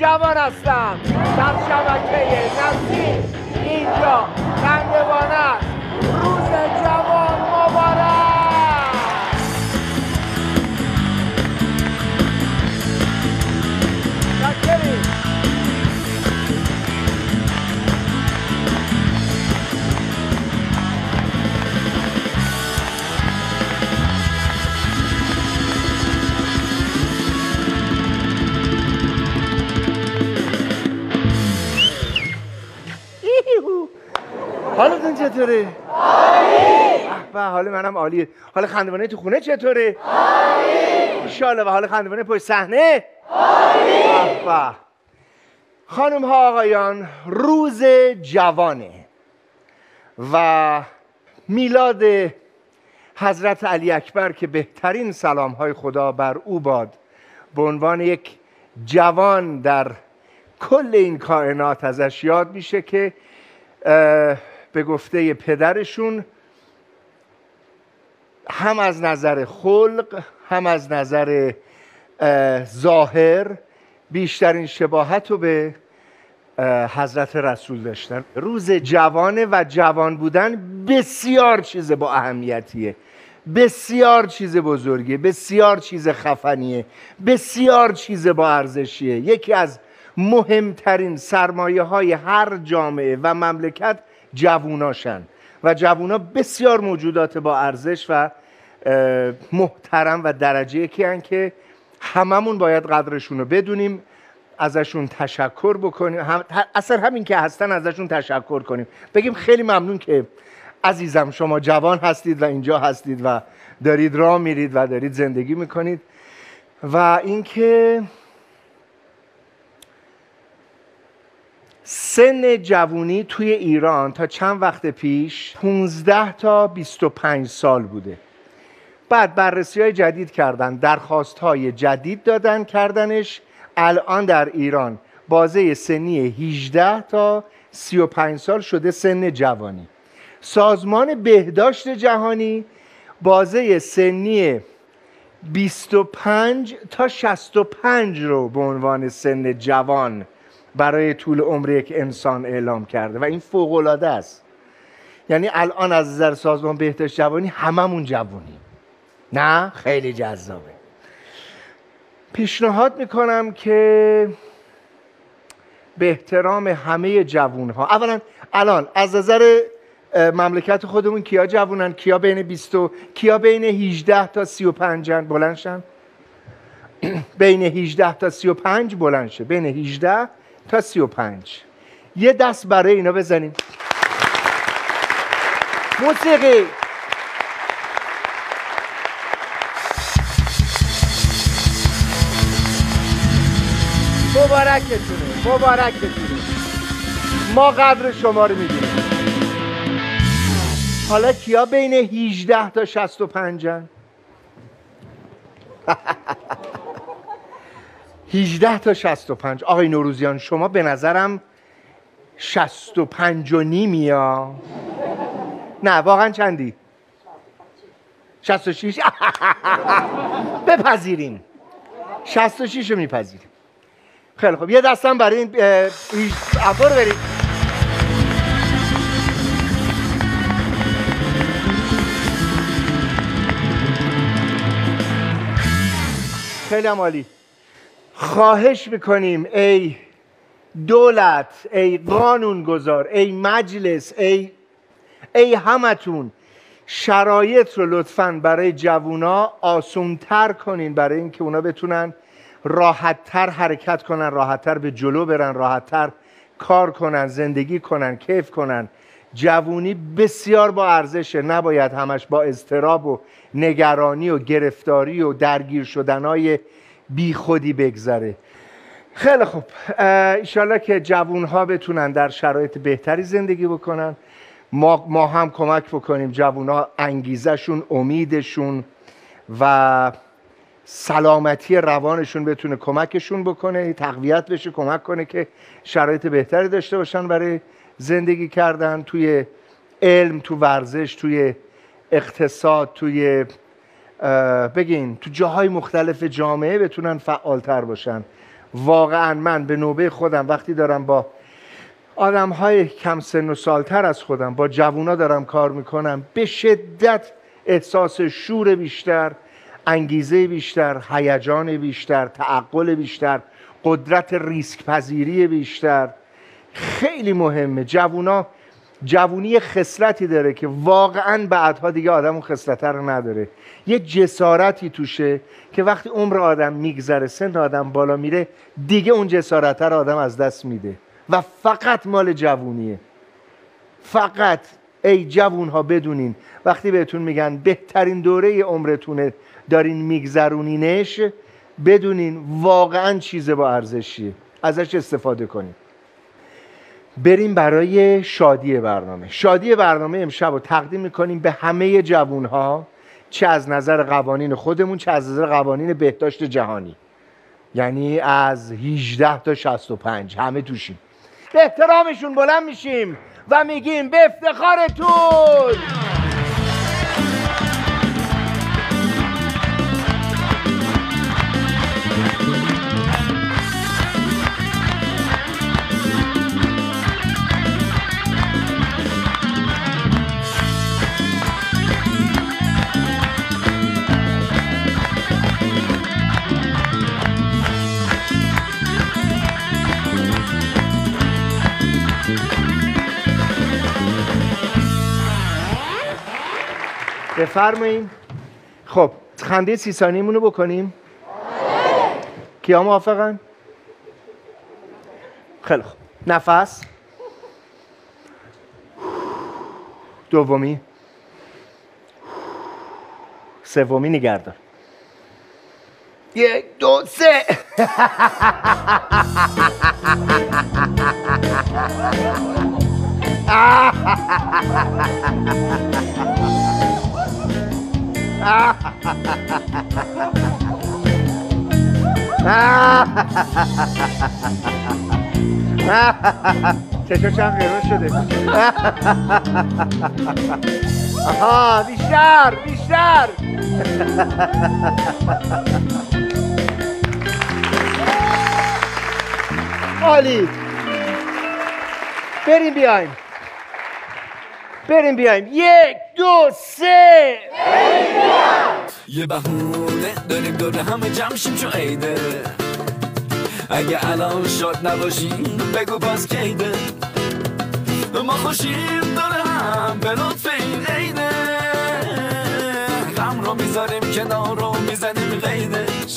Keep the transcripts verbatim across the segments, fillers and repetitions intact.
جوان هستم در شبکه نسیم. اینجا خندوانه است. روز جوان مبارک. شکریم. حالتون چطوره؟ عالی! به حال منم عالیه. حال خندوانه تو خونه چطوره؟ عالی! انشالله. و حال خندوانه پشت صحنه؟ عالی! به خانم ها آقایان، روز جوانه و میلاد حضرت علی اکبر که بهترین سلام های خدا بر او باد، به عنوان یک جوان در کل این کائنات ازش یاد میشه که به گفته پدرشون هم از نظر خلق هم از نظر ظاهر بیشترین شباهت رو به حضرت رسول داشتن. روز جوانه و جوان بودن بسیار چیز با اهمیتیه، بسیار چیز بزرگیه، بسیار چیز خفنیه، بسیار چیز با ارزشیه. یکی از مهمترین سرمایه های هر جامعه و مملکت جووناشن و جوونا بسیار موجودات با ارزش و محترم و درجه یکی هن که هممون باید قدرشون رو بدونیم، ازشون تشکر بکنیم، هم... اصلا همین که هستن ازشون تشکر کنیم، بگیم خیلی ممنون که عزیزم شما جوان هستید و اینجا هستید و دارید راه میرید و دارید زندگی میکنید. و اینکه سن جوونی توی ایران تا چند وقت پیش پانزده تا بیست و پنج سال بوده. بعد بررسی های جدید کردن، درخواست های جدید دادن کردنش. الان در ایران بازه سنی هجده تا سی و پنج سال شده سن جوانی. سازمان بهداشت جهانی بازه سنی بیست و پنج تا شصت و پنج رو به عنوان سن جوان برای طول عمر یک انسان اعلام کرده و این فوق‌العاده است. یعنی الان از نظر سازمان بهداشت جوانی هممون جوونیم. نه خیلی جذابه. پیشنهاد میکنم که به احترام همه جوونها، اولا الان از نظر مملکت خودمون کیا جوونن؟ کیا بین بیست و کیا بین هجده تا سی و پنج بلند شن؟ بین هجده تا سی و پنج بلند شه. بین هجده تا سی و پنج. یه دست برای اینا بزنیم. موسیقی. مبارکتونه، مبارکتونه. ما قدر شما رو میدونیم. حالا کیا بین هجده تا شصت و پنج هن؟ هجده تا شصت و پنج. آقای نوروزیان شما به نظرم شصت و پنج و نیمی ها. نه واقعا چندی؟ شصت و شیش. بپذیریم شصت و شیش رو میپذیریم. خیلی خوب، یه دستم برای این افور بریم. خیلی عالی. خواهش میکنیم ای دولت، ای قانونگذار، ای مجلس، ای ای همتون شرایط رو لطفاً برای جوونا آسان‌تر کنین، برای اینکه اونا بتونن راحت‌تر حرکت کنن، راحت‌تر به جلو برن، راحت‌تر کار کنن، زندگی کنن، کیف کنن. جوونی بسیار با ارزشه، نباید همش با اضطراب و نگرانی و گرفتاری و درگیر شدنهای بی خودی بگذره. خیلی خوب، انشالله که جوونها بتونن در شرایط بهتری زندگی بکنن. ما, ما هم کمک بکنیم جوونها انگیزشون، امیدشون و سلامتی روانشون بتونه کمکشون بکنه، تقویت بشه، کمک کنه که شرایط بهتری داشته باشن برای زندگی کردن توی علم، تو ورزش، توی اقتصاد، توی بگین تو جاهای مختلف جامعه بتونن فعالتر باشن واقعا من به نوبه خودم وقتی دارم با آدم های کم سن و سالتر از خودم، با جوونا دارم کار میکنم، به شدت احساس شور بیشتر، انگیزه بیشتر، هیجان بیشتر، تعقل بیشتر، قدرت ریسک پذیری بیشتر. خیلی مهمه. جوونا جوونی خصلتی داره که واقعا بعدها دیگه آدم اون خصلت رو نداره. یه جسارتی توشه که وقتی عمر آدم میگذره، سن آدم بالا میره، دیگه اون جسارت رو آدم از دست میده و فقط مال جوونیه. فقط ای جوونها بدونین وقتی بهتون میگن بهترین دوره عمرتونه دارین میگذرونینش، بدونین واقعا چیز با ارزشیه، ازش استفاده کنین. بریم برای شادی برنامه. شادی برنامه امشب رو تقدیم میکنیم به همه جوونها، چه از نظر قوانین خودمون چه از نظر قوانین بهداشت جهانی، یعنی از هجده تا شصت و پنج همه توشیم. به احترامشون بلند میشیم و میگیم به افتخارتون. بفرمایید. خب خنده سی ثانیه‌مون رو بکنیم. کیا موافقن؟ خیلی خوب. نفس. دومی. سومی نگردار. یک دو سه. چشم چند قرار شده. آها بیشتر بیشتر. عالی. بریم بیایم بریم بیایم یک دو سه. یه بهونه داریم دور همه جمع شیم چون عیده، اگه الان شاد نباشیم بگو باز کیده، ما خوشیم داره هم به لطف این عیده، غم رو میذاریم کنار رو میزنیم قیدش.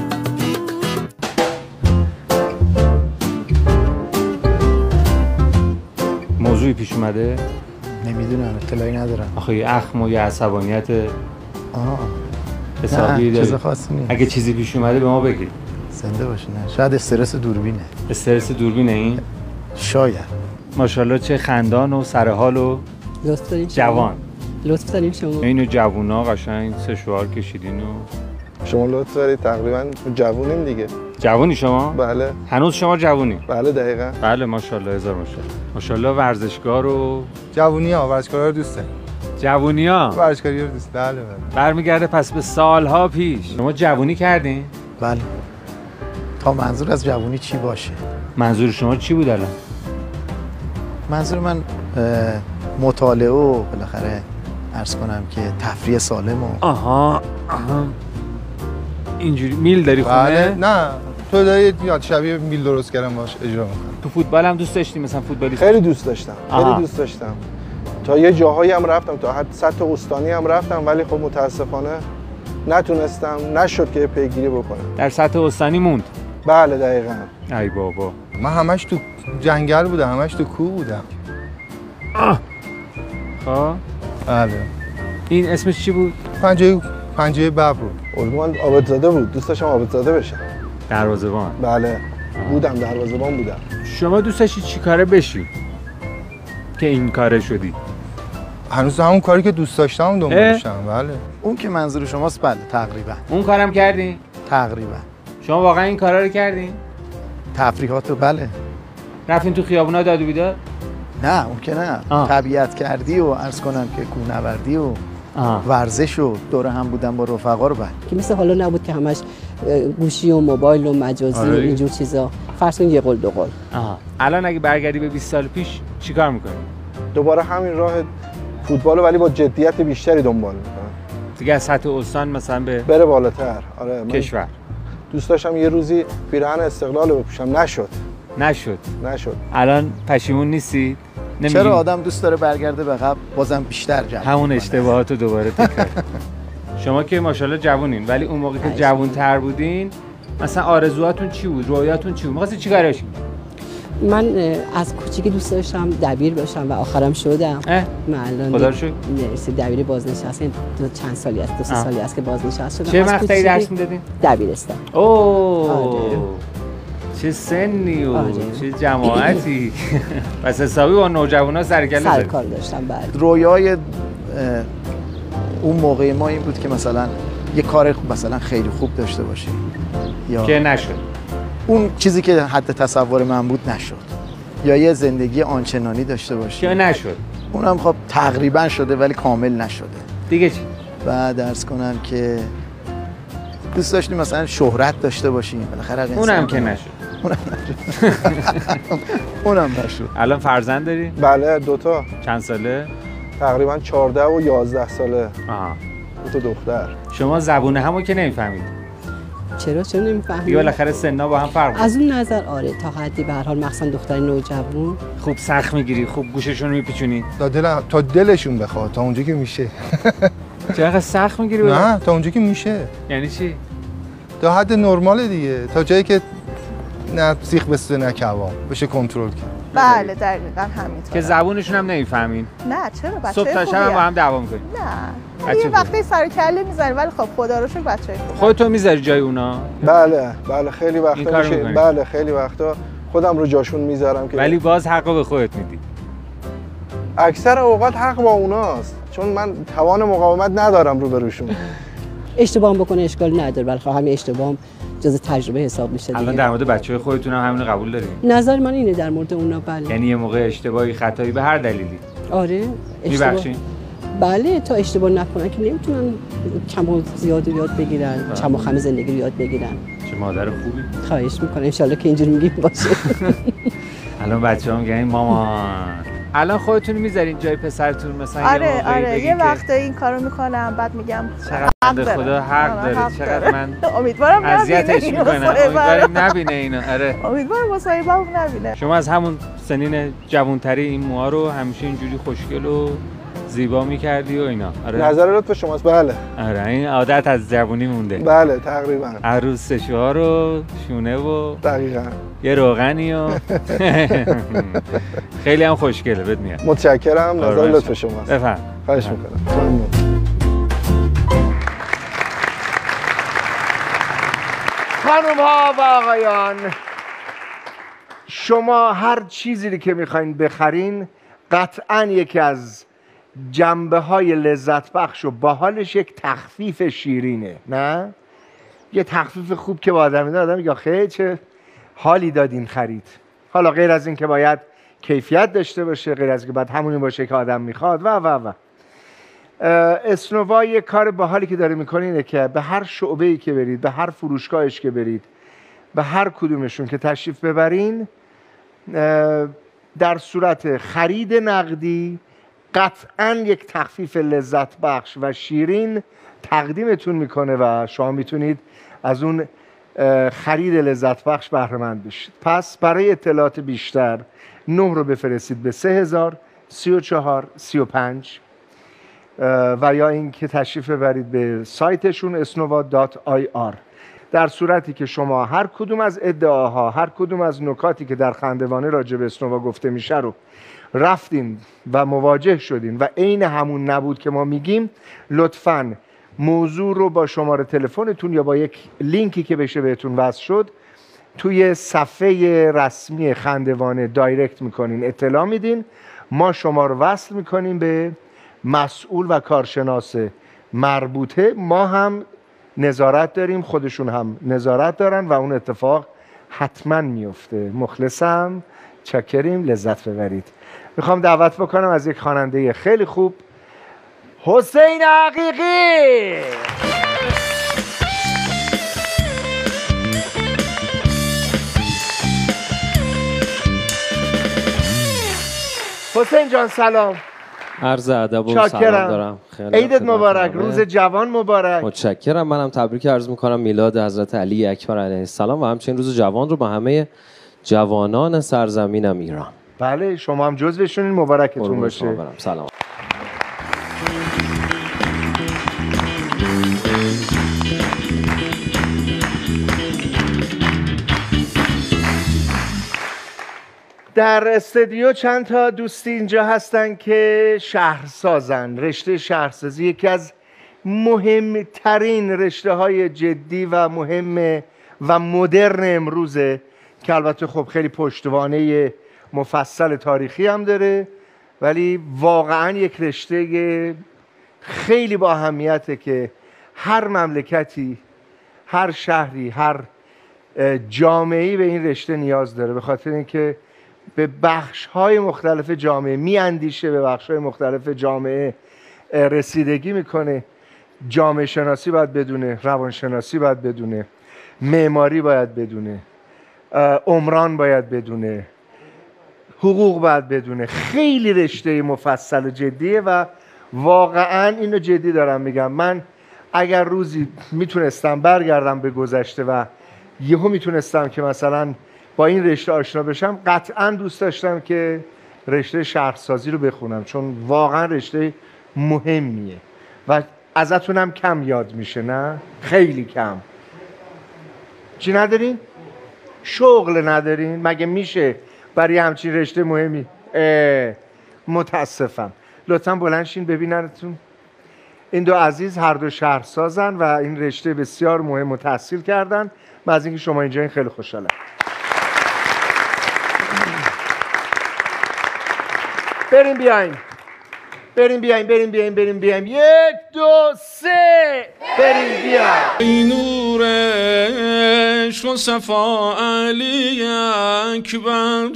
موضوعی پیش اومده؟ نمیدونم، اطلاعی ندارم. آخه یه اخم و یه عصبانیت آه حسابی داری؟ چیز خاصی نیست. اگه چیزی پیش اومده به ما بگید. زنده باشی. نه شاید استرس دوربینه. استرس دوربینه این؟ شاید. ماشاءالله چه خندان و سرحال و لطف دارین جوان. لطف دارین شما. اینو جوونا قشنگ سه شوار کشیدین و شما لطف دارید، تقریبا جوونیم دیگه. جوونی شما؟ بله. هنوز شما جوونی؟ بله دقیقاً. بله ماشاءالله هزار ماشاءالله. ماشاءالله ورزشکار و جوونی‌ها ورزشکارا رو دوست داریم. جوونی‌ها ورزشکاری رو دوست. بله بله. برمیگرده پس به سالها پیش. شما جوونی کردین؟ بله. تا منظور از جوونی چی باشه؟ منظور شما چی بود الان؟ منظور من مطالعه و بالاخره عرض کنم که تفریح سالم و آها آها اینجوری میل داری خونه؟ بله. نه تو داری یاد شبیه میل درست کردن باش اجرا می‌کنی. تو فوتبال هم دوست داشتی مثلا فوتبالی؟ خیلی دوست داشتم. خیلی آها. دوست داشتم. تا یه جاهایی هم رفتم، تا حد سطح استانی هم رفتم، ولی خب متاسفانه نتونستم، نشد که پیگیری بکنم. در سطح استانی موند. بله دقیقاً. ای بابا. من همش تو جنگل بودم، همش تو کوه بودم. خب بله. این اسمش چی بود؟ پنجه پنجه ببر بود. اردوان عابدزاده بود. دوست داشتم عابدزاده بشم. دروازه‌بان. بله. بودم دروازه‌بان بودم. شما دوست داشتی چی کاره بشی که این کاره شدی؟ هنوز همون کاری که دوست داشتم دنبالشم. بله. اون که منظور شماست. بله تقریبا. اون کارم کردین؟ تقریبا. شما واقعا این کارا رو کردین؟ تفریحات رو بله. رفتین تو خیابونا داد و بیداد؟ نه اون که نه. آه. طبیعت کردی و عرض کنم که کوهنوردی و ورزش و دور هم بودن با رفقا رو بعد که مثل حالا نبود که همش گوشی و موبایل و مجازی آره. و اینجور چیزا. فرض کن یه قول دو قول. آها. الان اگه برگردی به بیست سال پیش چیکار میکنی؟ دوباره همین راه فوتبال ولی با جدیت بیشتری دنبال میکنم. دیگه از سطح استان مثلا به بره بالاتر. آره من کشور. دوست داشتم یه روزی پیراهن استقلال رو بپوشم، نشد. نشد. نشد. الان پشیمون نیستی؟ نمیگی؟ چرا آدم دوست داره برگرده به قبل بازم بیشتر جمع همون اشتباهاتو دوباره تکرار. شما که ماشاءالله جوونین ولی اون موقع که جوون‌تر بودین مثلا آرزوهاتون چی بود؟ رویاتون چی بود؟ می‌خواستید چیکار بشید؟ من از کوچیکی دوست داشتم دبیر باشم و آخرم شدم. من الان خدا رو شکر. مرسی دبیر بازنشسته دو چند سالی است دو سه سالی است که بازنشسته شدم. چه مقطعی درس میدادین؟ دبیرستان. اوه آره. چه سنی و آره. چه جماعتی. پس حسابی با نوجوانا سرکله سر زدی. کار داشتم بعد. رویای اون موقع ما این بود که مثلا یه کار مثلا خیلی خوب داشته باشیم یا که نشد. اون چیزی که حد تصور من بود نشد، یا یه زندگی آنچنانی داشته باشیم که نشد. اونم خب تقریبا شده ولی کامل نشده. دیگه چی؟ بعد درس کنم که دوست داشتیم مثلا شهرت داشته باشیم بالاخره اونم که نشد. اونم نشد. اونم نشد. الان فرزند داری؟ بله دوتا. چند ساله؟ تقریبا چهارده و یازده ساله. آها. دو تا دختر. شما زبون همو که نمیفهمید. چرا چرا نمیفهمی؟ دیگه بالاخره سن‌ها با هم فرق داره. از اون نظر آره تا حدی به هر حال مخصوصا دختر نوجوان خوب سخت میگیری، خوب گوششون رو میپیچونی. تا دل تا دلشون بخواد تا اونجا که میشه. چقدر سخت میگیری؟ نه تا اونجا که میشه. یعنی چی؟ تا حد نرمال دیگه، تا جایی که نه سیخ بسته نه کباب بشه کنترل کرد. بله دقیقاً همینطوره. که زبونشون هم نمیفهمین. نه چرا بچه‌های صبح تا شب با هم دعوا میکنین. نه یه وقتی سر کله میزنی ولی خب خدا رو شکر بچه‌های خوب. خودتو میذاری جای اونا؟ بله بله خیلی وقتا میشه. بله خیلی وقتا خودم رو جاشون میذارم که ولی باز حقو به خودت میدی. اکثر اوقات حق با اوناست چون من توان مقاومت ندارم رو بروشون. اشتباه بکنه اشکال نداره ولی خب همین اشتباه جز تجربه حساب میشه دیگه. الان در مورد بچه‌های خودتون هم همین قبول دارین؟ نظر من اینه در مورد اونا بله. یعنی یه موقع اشتباهی خطایی به هر دلیلی. آره میبخشین؟ بله تا اشتباه نکنن که نمیتونن کم و زیاد یاد بگیرن، چم و خم زندگی رو یاد بگیرن. چه مادر خوبی. خواهش میکنم ان شاءالله که اینجوری میگیم باشه. الان بچه‌ها میگن مامان. الان خودتون میذارین جای پسرتون مثلا آره یه موقعی آره بگین یه که وقتا این کارو میکنم بعد میگم چقدر خدا حق داره. چقدر من امیدوارم اذیتش میکنم. امیدوارم نبینه اینو. آره امیدوارم مصاحبه‌مون نبینه. شما از همون سنین جوانتری این موها رو همیشه اینجوری خوشگل و زیبا میکردی و اینا. آره نظر لطف شماست. بله آره این عادت از جوانی مونده. بله تقریبا عروس سشوار و شونه و دقیقاً یه روغنی و خیلی هم خوشگله بهت میاد. متشکرم. نظر لطف شماست. بفهم. خواهش میکنم. خانم ها و آقایان شما هر چیزی که میخواین بخرین قطعاً یکی از جنبه های لذت بخش و باحالش یک تخفیف شیرینه. نه؟ یه تخفیف خوب که با آدم میده آدم میگه خیلی چه حالی دادین خرید. حالا غیر از این که باید کیفیت داشته باشه، غیر از که باید همونی باشه که آدم میخواد و و و اسنووا یه کار باحالی که داره میکنه اینه که به هر شعبه‌ای که برید، به هر فروشگاهش که برید، به هر کدومشون که تشریف ببرین در صورت خرید نقدی قطعاً یک تخفیف لذت بخش و شیرین تقدیمتون میکنه و شما میتونید از اون خرید لذت بخش بهره مند بشید. پس برای اطلاعات بیشتر نه رو بفرستید به سه هزار سی و چهار سی و پنج و یا اینکه تشریف ببرید به سایتشون اسنووا دات آی آر. در صورتی که شما هر کدوم از ادعاها، هر کدوم از نکاتی که در خندوانه راجع به اسنووا گفته میشه رو رفتین و مواجه شدین و عین همون نبود که ما میگیم، لطفاً موضوع رو با شماره تلفنتون یا با یک لینکی که بشه بهتون وصل شد توی صفحه رسمی خندوانه دایرکت میکنین، اطلاع میدین، ما شما رو وصل میکنیم به مسئول و کارشناس مربوطه. ما هم نظارت داریم، خودشون هم نظارت دارن و اون اتفاق حتما میفته. مخلصم، چاکریم، لذت ببرید. میخوام دعوت بکنم از یک خواننده خیلی خوب حسین حقیقی. حسین جان سلام. عرض ادب و سلام دارم. عیدت مبارک، روز جوان مبارک. متشکرم. منم تبریک عرض میکنم میلاد حضرت علی اکبر علیه السلام و همچنین روز جوان رو با همه جوانان سرزمینم ایران. بله شما هم جزوشونین، مبارکتون باشه. سلام. در استودیو چند تا دوستی اینجا هستن که شهرسازن. رشته شهرسازی یکی از مهمترین رشته های جدی و مهم و مدرن امروزه که البته خب خیلی پشتوانه مفصل تاریخی هم داره، ولی واقعا یک رشته خیلی با اهمیته که هر مملکتی، هر شهری، هر جامعه‌ای به این رشته نیاز داره، به خاطر اینکه به بخش‌های مختلف جامعه میاندیشه، به بخش‌های مختلف جامعه رسیدگی میکنه. جامعه شناسی باید بدونه، روانشناسی باید بدونه، معماری باید بدونه، عمران باید بدونه، حقوق باید بدونه. خیلی رشته مفصل و جدیه و واقعا اینو جدی دارم میگم. من اگر روزی میتونستم برگردم به گذشته و یهو میتونستم که مثلا با این رشته آشنا بشم، قطعا دوست داشتم که رشته شهرسازی رو بخونم، چون واقعا رشته مهمیه و ازتونم کم یاد میشه. نه خیلی کم. چی ندارین؟ شغل ندارین؟ مگه میشه برای همچین رشته مهمی؟ متاسفم. لطفا بلند شین ببیننتون. این دو عزیز هر دو شهرسازن و این رشته بسیار مهم و تحصیل کردن. من از اینکه شما اینجا این خیلی خوشحالم. بریم بیایم بریم بیایم بریم بیایم بریم بیایم یک دو سه بریم بیایم. ای نور عشق و صفا علی اکبر،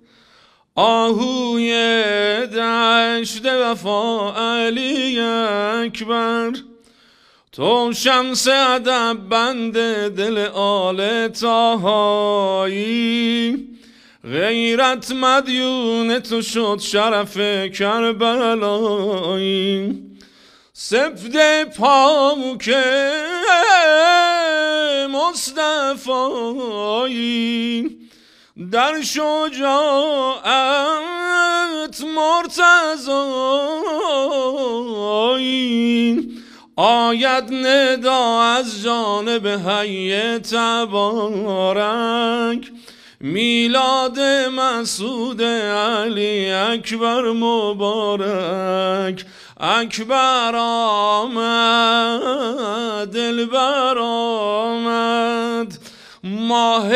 آهوی دشت وفا علی اکبر، تو شمس ادب بند دل آل طاهایی، غیرت مدیون تو شد شرف کربلایی، سفد پاک مصطفایی، در شجاعت مرتضایی، آید ندا از جانب حی تبارک، میلاد مسعود علی اکبر مبارک، اکبر آمد دلبر آمد، ماه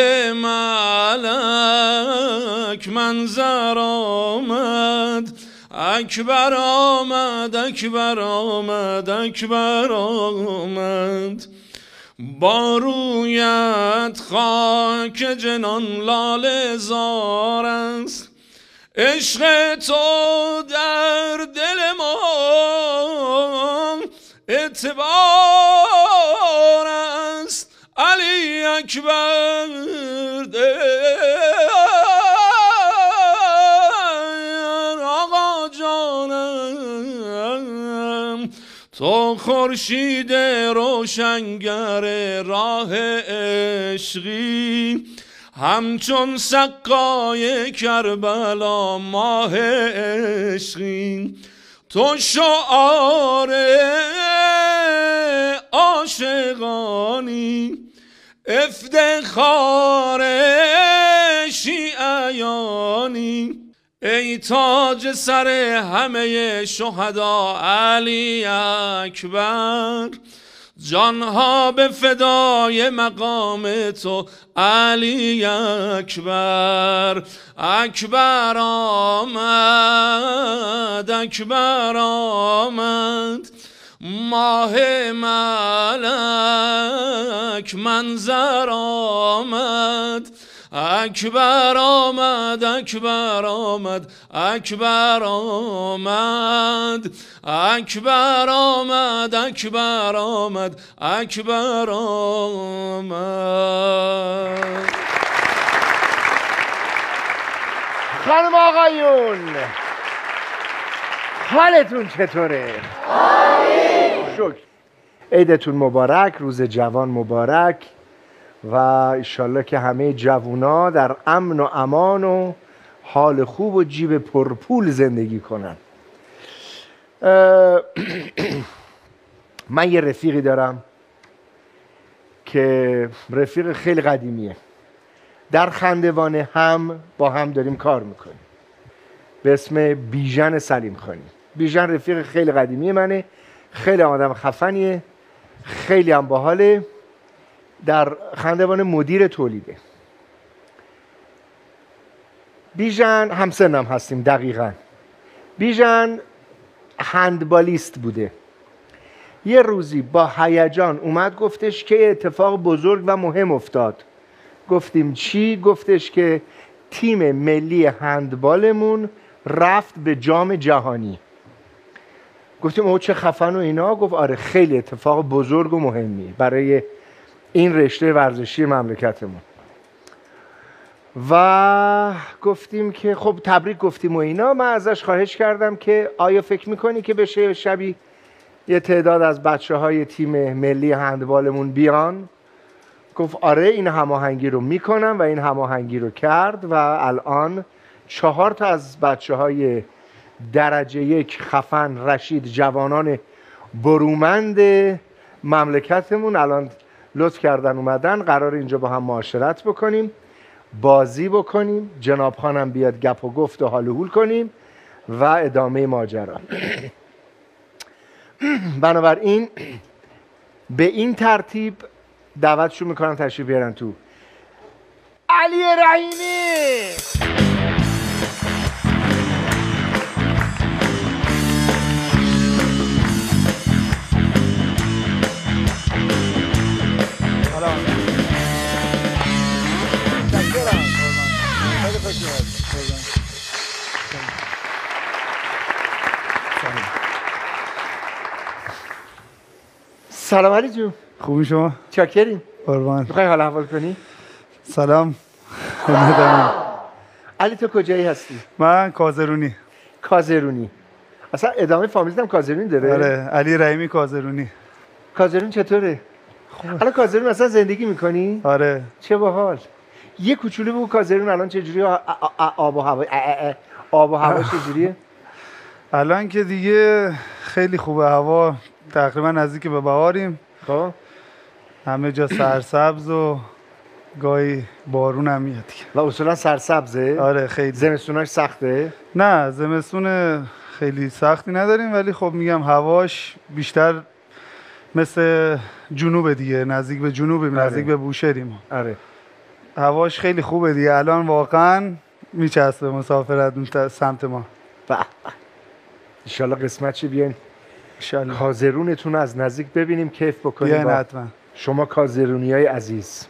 ملک منظر آمد، اکبر آمد اکبر آمد اکبر آمد، با رویت خاک جنان لاله زار است، عشق تو در دل ما اعتبار است، علی اکبر آقا جانم، تو خورشید روشنگر راه عشقی، همچون سقای کربلا ماه عشقی، تو شعار عاشقانی، افتخار شیعیانی، ای تاج سر همه شهدا علی اکبر، جانها به فدای مقام تو علی اکبر، اکبر آمد اکبر آمد، ماه ملک منظر آمد، اکبر آمد اکبر آمد اکبر آمد اکبر آمد اکبر آمد اکبر آمد. خانم آقایون حالتون چطوره؟ عالی. شکر. عیدتون مبارک، روز جوان مبارک و انشالله که همه جوونا در امن و امان و حال خوب و جیب پرپول زندگی کنن. من یه رفیقی دارم که رفیق خیلی قدیمیه، در خندوانه هم با هم داریم کار میکنیم، به اسم بیژن سلیم خانی. بیژن رفیق خیلی قدیمی منه، خیلی آدم خفنیه، خیلی هم باحاله، در خندوانه مدیر تولیده. بیژن همسنم هستیم دقیقاً. بیژن هندبالیست بوده. یه روزی با هیجان اومد گفتش که اتفاق بزرگ و مهم افتاد. گفتیم چی؟ گفتش که تیم ملی هندبالمون رفت به جام جهانی. گفتیم او چه خفن و اینا. گفت آره خیلی اتفاق بزرگ و مهمی برای این رشته ورزشی مملکتمون. و گفتیم که خب تبریک گفتیم و اینا. من ازش خواهش کردم که آیا فکر میکنی که بشه شبی یه تعداد از بچه های تیم ملی هندبالمون بیان؟ گفت آره این هماهنگی رو میکنم و این هماهنگی رو کرد و الان چهار تا از بچه های درجه یک خفن رشید جوانان برومند مملکتمون الان لطف کردن اومدن، قرار اینجا با هم معاشرت بکنیم، بازی بکنیم، جناب خانم بیاد گپ و گفت و حال و هول کنیم و ادامه ماجرا. بنابراین به این ترتیب دعوتشون میکنم تشریف بیارن تو. علی رحیمی سلام علی جون. خوبی شما؟ چاکریم. قربان. میخوای حال احوال کنی؟ سلام. علی تو کجایی هستی؟ من کازرونی. کازرونی. اصلا ادامه فامیلیت هم کازرونی داره؟ آره علی رحیمی کازرونی. کازرون چطوره؟ خوبه. الان کازرون اصلا زندگی میکنی؟ آره. چه باحال. یه کوچولو بگو کازرون الان چه جوری آب و هوا آب و هوا چه جوریه؟ الان که دیگه خیلی خوبه، هوا تقریبا نزدیک به بهاریم. خب همه جا سرسبز و گاهی بارون هم میاد. و اصولا سرسبزه؟ آره خیلی. زمستوناش سخته؟ نه زمستون خیلی سختی نداریم، ولی خب میگم هواش بیشتر مثل جنوب دیگه، نزدیک به جنوبیم. آره. نزدیک به بوشهریم. آره. هواش خیلی خوبه دیگه، الان واقعا میچسبه مسافرت سمت ما. به انشالله قسمت چی بیاین انشالله کازرونتون از نزدیک ببینیم، کیف بکنیم. بیاین حتما شما کازرونی های عزیز.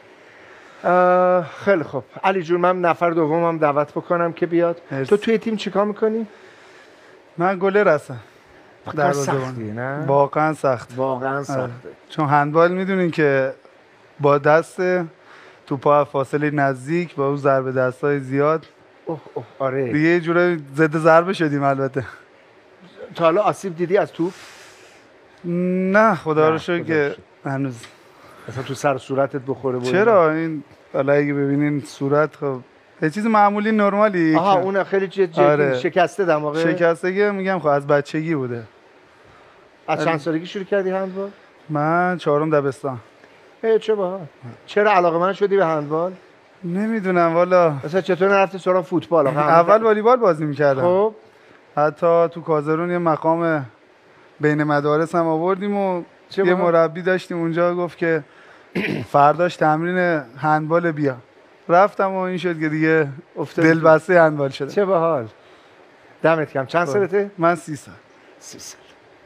خیلی خوب علی جون، من نفر دومم دعوت بکنم که بیاد. هرس. تو توی تیم چیکار میکنی؟ من گلر هستم. واقعا سختی نه؟ واقعا سخت. واقعا سخته. چون هندبال میدونین که با دست توپا فاصله نزدیک با اون ضربه دستای زیاد. اوه اوه آره. دیگه یه جوری ضد ضربه شدیم البته. تا حالا آسیب دیدی از توپ؟ نه خدا رو شکر که هنوز. مثلا تو سر صورتت بخوره بود؟ چرا این حالا اگه ببینین صورت خب یه چیز معمولی نرمالی. آها اون خیلی جدی. آره. شکسته دماغه؟ شکستگی میگم خب از بچگی بوده. از چند سالگی شروع کردی هندبال؟ من چهارم دبستان. ای چه باحال. چرا علاقه‌مند شدی به هندبال؟ نمیدونم والا. مثلا چطور نرفتی سراغ فوتبال؟ اول والیبال بازی می‌کردم. خب حتی تو کازرون یه مقام بین مدارس هم آوردیم و یه مربی داشتیم اونجا گفت که فرداش تمرین هندبال بیا. رفتم و این شد که دیگه دلبسته هندبال شده. چه باحال. دمت گرم. چند سالته؟ من سی سال. سی سال.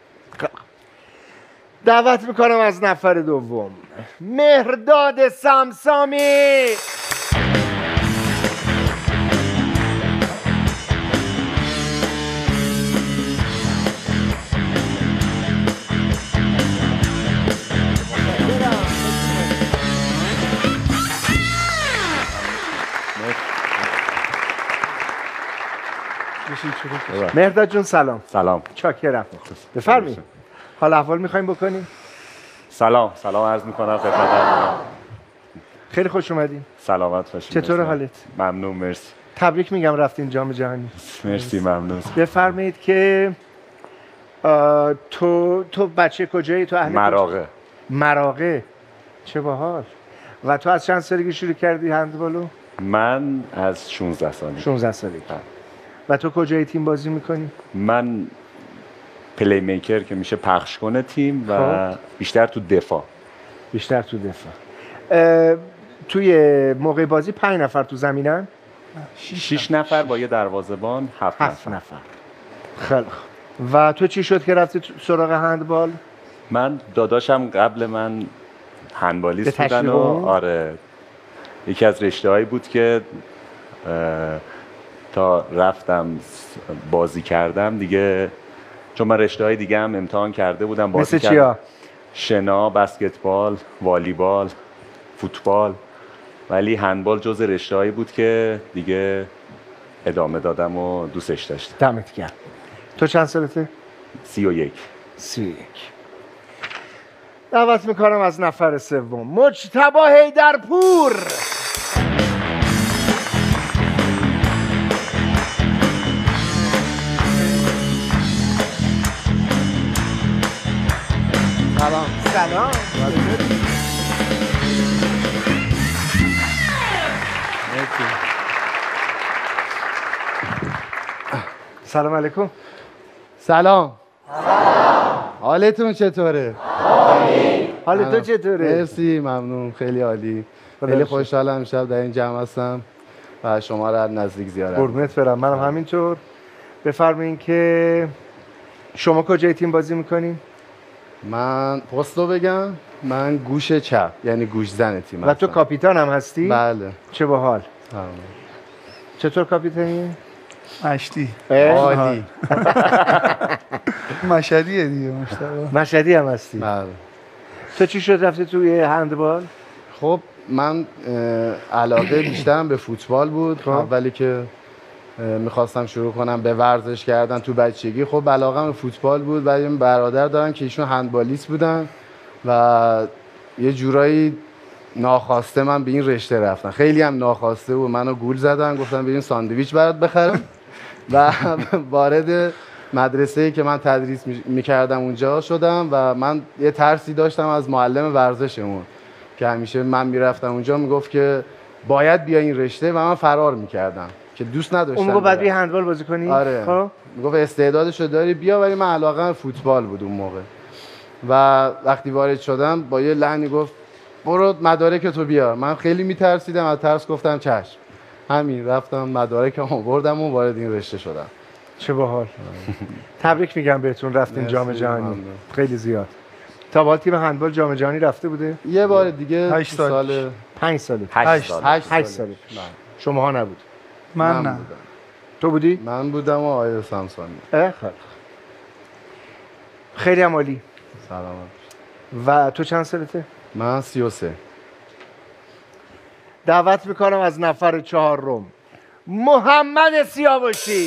دعوت میکنم از نفر دوم مهرداد سمسامی. مهرداد جون سلام. سلام. چاکرم. بفرمایید. حال احوال می‌خوایم بکنیم؟ سلام، سلام عرض می‌کنم خدمت. خیلی خوش اومدین. سلامت باشید. چطور حالت؟ ممنون، مرسی. تبریک میگم رفتین جام جهانی. مرسی، ممنون. بفرمایید که تو تو بچه کجایی؟ تو اهل مراغه. مراغه. چه باحال. و تو از چند سالگی شروع کردی هندبالو؟ من از شانزده سالگی. شانزده سالگی. و تو کجای تیم بازی میکنی؟ من پلی میکر که میشه پخش کنه تیم و خواه. بیشتر تو دفاع. بیشتر تو دفاع. توی موقع بازی پنج نفر تو زمینن؟ شش نفر با یه دروازه‌بان، هفت, هفت نفر. نفر. خیلی خوب. و تو چی شد که رفتی سراغ هندبال؟ من داداشم قبل من هندبالیست بودن و آره یکی از رشته‌هایی بود که تا رفتم بازی کردم دیگه، چون من رشته‌های دیگه هم امتحان کرده بودم بازی مثل چیا؟ شنا، بسکتبال، والیبال، فوتبال، ولی هندبال جز رشته‌هایی بود که دیگه ادامه دادم و دوستش داشتم. دمت گرم. تو چند سالته؟ سی و یک. سی و یک. دعوت میکنم از نفر سوم مجتبی حیدرپور. سلام. سلام. سلام علیکم. سلام. حالتون چطوره؟ حال تو چطوره؟ مرسی، ممنون، خیلی عالی. خیلی خوشحالم امشب در این جمع هستم و شما را نزدیک زیارت. قربونت برم. منم همینطور. بفرمایید که شما کجای تیم بازی میکنین؟ من پستو بگم، من گوش چپ، یعنی گوش زن تیم هستم. و تو کاپیتان هم هستی؟ بله. چه باحال. چطور کاپیتانی؟ مشتی. عالی. مشهدیه دیگه مشتبه. مشهدی هم هستی؟ بله. تو چی شد رفتی توی هندبال؟ خب من علاقه بیشترم به فوتبال بود. خب. اولی که میخواستم شروع کنم به ورزش کردن تو بچگی، خب علاقم به فوتبال بود. ولی من برادر دارم که ایشون هندبالیست بودن و یه جورایی ناخواسته من به این رشته رفتم. خیلی هم ناخواسته بود، منو گول زدن، گفتن بریم ساندویچ برات بخرم و وارد مدرسه‌ای که من تدریس میکردم اونجا شدم و من یه ترسی داشتم از معلم ورزشمون که همیشه من میرفتم اونجا میگفت که باید بیا این رشته و من فرار میکردم که دوست نداشتم. اون موقع بعد بیا هندبال بازی کنی؟ آره. خب میگفت استعدادشو داری بیا، ولی من علاقه‌ام فوتبال بود اون موقع. و وقتی وارد شدم با یه لحنی گفت برو مدارک تو بیار. من خیلی میترسیدم، از ترس گفتم چشم. همین رفتم مدارکم آوردم و وارد این رشته شدم. چه باحال. تبریک میگم بهتون رفتین جام جهانی. خیلی زیاد. تا بالا تیم هندبال جام جهانی رفته بوده؟ یه بار دیگه هشت سال پنج سال هشت سال هشت سال شماها نبود. من نه. تو بودی؟ من بودم و آیه سامسونی. خیلی خیلی هم عالی. سلامت. و تو چند سالته؟ من سی و سه. دعوت میکنم از نفر چهارم محمد سیاوشی.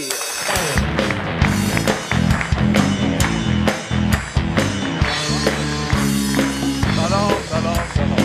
سلام سلام سلام.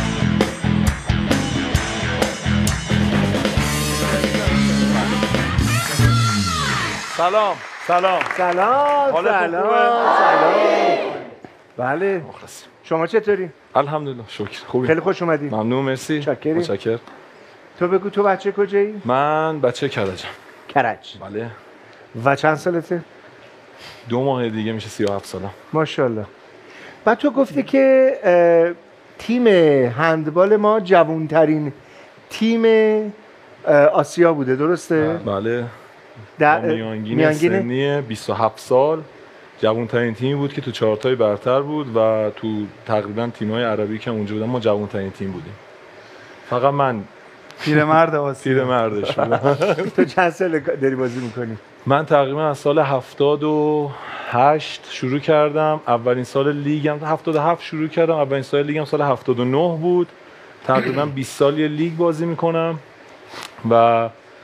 سلام سلام سلام سلام سلام. بله شما چطوری؟ الحمدلله شکر. خوبی؟ خیلی خوش اومدی. ممنون مرسی. متشکرم. متشکرم. تو بگو تو بچه کجایی؟ من بچه کرجم. کرج. بله. و چند سالته؟ دو ماه دیگه میشه سی و هفت سالم. ماشاءالله. بعد تو گفتی که تیم هندبال ما جوانترین تیم آسیا بوده، درسته؟ بله. در میانگین سنی بیست و هفت سال جوانترین تیمی بود که تو چهارتای برتر بود و تو تقریبا تیم‌های عربی که اونجا بودن ما جوانترین تیم بودیم. فقط من پیرمرد آسیا. پیرمردش بودم. تو چند سال داری بازی می‌کنی؟ من تقریبا از سال هفتاد و هشت شروع کردم. اولین سال لیگم هفتاد و هفت شروع کردم. اولین سال لیگم سال هفتاد و نه بود. تقریبا بیست سال یه لیگ بازی میکنم و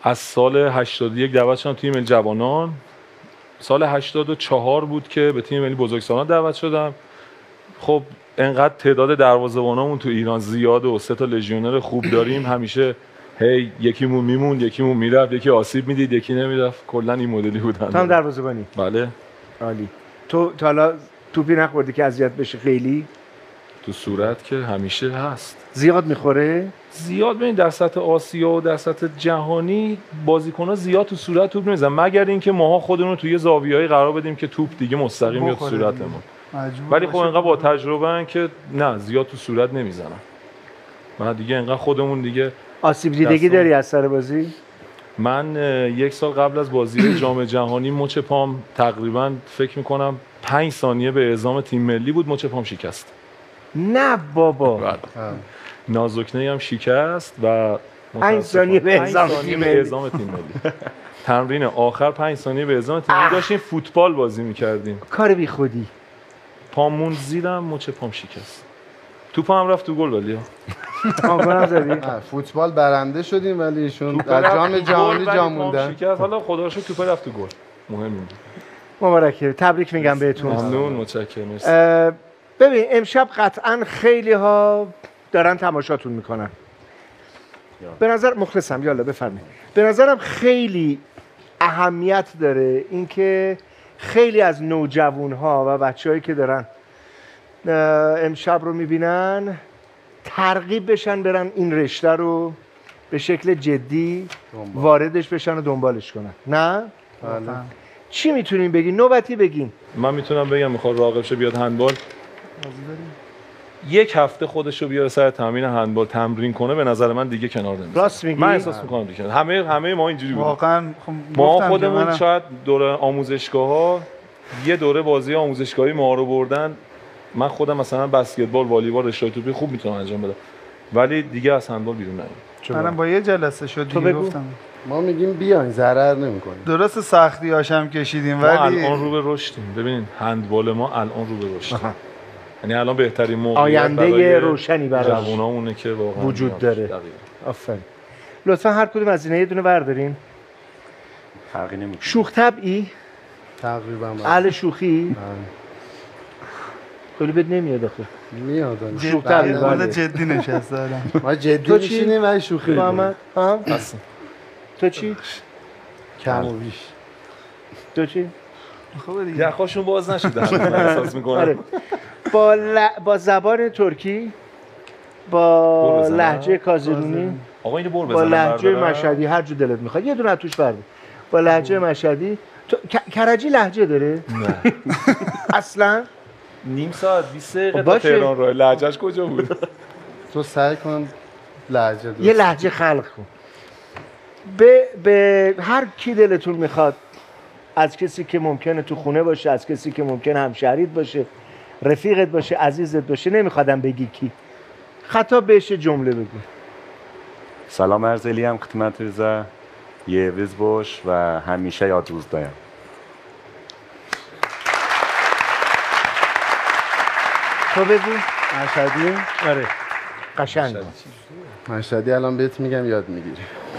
از سال هشتاد و یک دعوت شدم تیم ملی جوانان. سال هشتاد و چهار بود که به تیم ملی بزرگسالان دعوت شدم. خب انقدر تعداد دروازه‌بانامون تو ایران زیاده و سه تا لژیونر خوب داریم، همیشه هی یکیمون میموند، یکیمون میرفت، یکی آسیب میدید، یکی نمیرفت. کلا این مدلی بودن. تو هم دروازه‌بانی؟ بله. عالی. تو تا حالا توپی نخوردی که اذیت بشه خیلی؟ تو صورت که همیشه هست. زیاد میخوره؟ زیاد. ببین در سطح آسیا و در سطح جهانی بازیکن‌ها زیاد تو صورت توپ نمیزنن، مگر اینکه ماها خودمون توی زاویه‌ای قرار بدیم که توپ دیگه مستقیم بیاد تو صورتمون. ولی خب انقدر با تجربه ان که نه زیاد تو صورت نمیزنن. ما دیگه انقدر خودمون دیگه آسیب دیدگی داری از سر بازی؟ من یک سال قبل از بازی جام جهانی مچ پام تقریبا فکر می‌کنم پنج ثانیه به اعزام تیم ملی بود، مچ پام شکست. نه بابا. نازکنه‌ای هم شکست و پنج ثانیه به اعزام تیم ملی. اعزام تیم ملی. تمرین آخر پنج ثانیه به اعزام تیم ملی داشتیم فوتبال بازی می‌کردیم. کار بی خودی. پامون زیرم مچ پام شکست. توپ هم رفت تو گل ولی. آگونم زدی؟ فوتبال برنده شدیم ولی ایشون در جام جهانی جا موندن. حالا خدا رو شکر توپ رفت تو گل. مهم نیست. مبارکه. تبریک میگم بهتون. ممنون، متشکرم. ببین امشب قطعا خیلی ها دارن تماشاتون میکنن. به نظر مخلصم، یالا بفرمایید. به نظرم خیلی اهمیت داره اینکه خیلی از نوجوان‌ها و بچه‌هایی که دارن امشب رو میبینن ترغیب بشن برن این رشته رو به شکل جدی دنبال. واردش بشن و دنبالش کنن. نه؟ بله. چی میتونین بگین؟ نوبتی بگین. من میتونم بگم میخواد راغب شه بیاد هندبال. یک هفته خودش رو بیاره سر تمرین هندبال تمرین کنه، به نظر من دیگه کنار نمیاد. راست میگی؟ من احساس میکنم دیگه همه همه ما اینجوری بودیم. واقعا ما خودمون من... شاید دوره آموزشگاه‌ها یه دوره بازی آموزشگاهی ما رو بردن. من خودم مثلا بسکتبال، والیبال، رشته توپی خوب میتونم انجام بدم. ولی دیگه از هندبال بیرون نمیام. منم با یه جلسه شد دیگه گفتم. ما میگیم بیاین ضرر نمی‌کنیم. درست سختی هاشم کشیدیم ولی ما الان رو به رشدیم. ببین هندبال ما الان رو به رشد. یعنی الان بهترین موقعیت آینده روشنی براش جوونامونه که واقعا وجود داره. آفرین. لطفا هر کدوم از اینا یه دونه بردارین. فرقی نمی‌کنه. شوخ طبعی؟ تقریبا. اهل شوخی؟ خیلی بد نمیاد آخه. میاد. شوخ طبعی ولی جدی نشسته آدم. ما جدی میشینیم ولی شوخی محمد ها؟ تو چی؟ کم و بیش. تو چی؟ خوبه دیگه. یخاشون باز نشده من احساس می‌کنم. با ل... با زبان ترکی، با لهجه کازرونی، آقا اینو بر بزنم، با لهجه مشهدی، هر جو دلت میخواد یه دونه از توش بردار. با لهجه مشهدی. تو... کرجی لهجه داره؟ نه. اصلا نیم ساعت بیست دقیقه تا تهران راه. لهجهش کجا بود؟ تو سعی کن لهجه دوست. یه لهجه خلق کن. به به هر کی دلتون میخواد، از کسی که ممکنه تو خونه باشه، از کسی که ممکنه همشهریت باشه، رفیقت باشه، عزیزت باشه، نمیخوادم بگی کی، خطاب بهش جمله بگو. سلام عرض الیم خدمت رضا، یه ویز باش و همیشه یاد روز دایم. تو بگو. مشهدی؟ آره قشنگ. مشهدی الان بهت میگم یاد میگیری.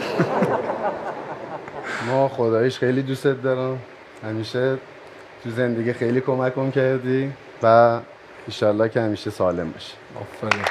ما خداییش خیلی دوستت دارم، همیشه تو زندگی خیلی کمکم کردی و انشالله که همیشه سالم باشی. آفرین.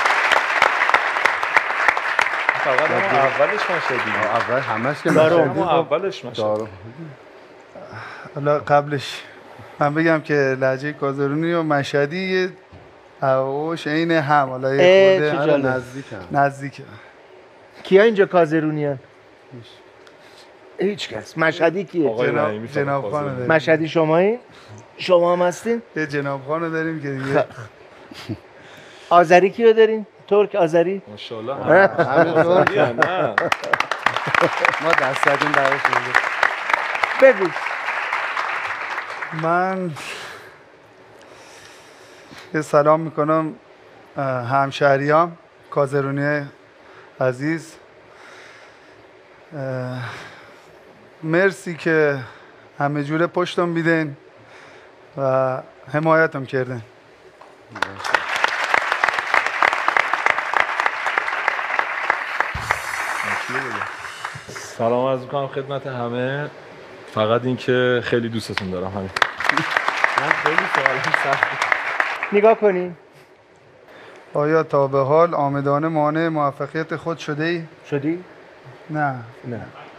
فقط اولش مشهدی. اول همش که مشهدی. اولش مشهدی. حالا قبلش من بگم که لهجه کازرونی و مشهدی یه اوش عین هم، حالا یه خورده نزدیکن. نزدیکه. کیا اینجا کازرونی هن؟ هیچ کس. مشهدی کیه؟ جناب جناب خانه داریم. مشهدی شمایی؟ شما هم هستین؟ یه جناب خانه داریم که دیگه. آذری کیو دارین؟ ترک آذری؟ ماشاءالله همه ترکی نه. ما دست دادیم براش. بگو. من یه سلام میکنم همشهریام کازرونی عزیز. مرسی که همه جوره پشتم میدین و حمایتم کردین. سلام عرض می‌کنم خدمت همه. فقط این که خیلی دوستتون دارم همین. من خیلی سوالم سخت. نگاه کنین. آیا تا به حال عامدانه مانع موفقیت خود شده ای؟ شدی؟ نه. نه.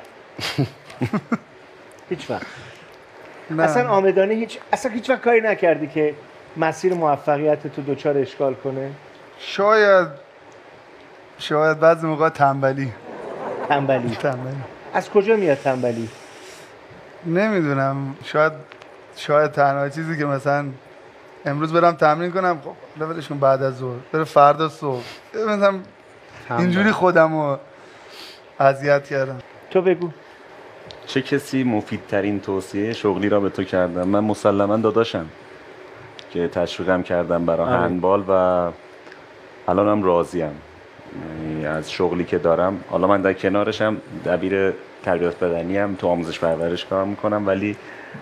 هیچ وقت. نه. اصلا عامدانه هیچ اصلا هیچ وقت کاری نکردی که مسیر موفقیت تو دوچار اشکال کنه؟ شاید شاید بعضی موقع تنبلی. تنبلی. تنبلی. از کجا میاد تنبلی؟ نمیدونم، شاید شاید تنها چیزی که مثلا امروز برم تمرین کنم، خب لولش کن بعد از ظهر، بره فردا صبح، مثلا اینجوری خودمو اذیت کردم. تو بگو. چه کسی مفیدترین توصیه شغلی را به تو کردم؟ من مسلما داداشم که تشویقم کردم برای آره. هندبال و الانم راضیم یعنی از شغلی که دارم. حالا من در کنارشم دبیر تربیت بدنی هم تو آموزش پرورش کار میکنم، ولی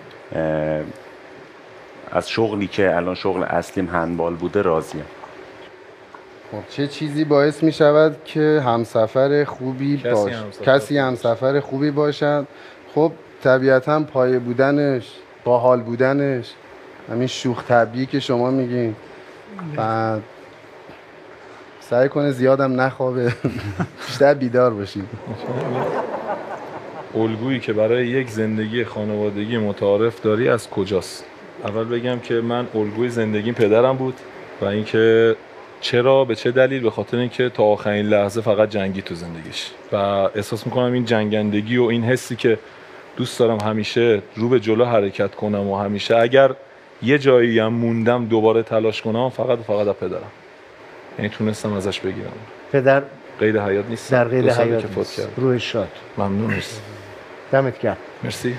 از شغلی که الان شغل اصلیم هندبال بوده راضیم. خب چه چیزی باعث می شود که همسفر خوبی کسی باش همسفر کسی همسفر خوبی باشد؟ خب طبیعتا پایه بودنش، باحال بودنش، همین شوخ طبعی که شما میگین، بعد سعی کنه زیادم نخوابه، بیشتر بیدار باشید. الگویی که برای یک زندگی خانوادگی متعارف داری از کجاست؟ اول بگم که من الگوی زندگیم پدرم بود و اینکه چرا، به چه دلیل؟ به خاطر اینکه تا آخرین لحظه فقط جنگی تو زندگیش و احساس میکنم این جنگندگی و این حسی که دوست دارم همیشه رو به جلو حرکت کنم و همیشه اگر یه جایی هم موندم دوباره تلاش کنم فقط و فقط از پدرم، یعنی تونستم ازش بگیرم. پدر قید حیات نیست، در قید حیات که فوت کرد. روح شاد. ممنون. مرسی. دمت گرم. مرسی.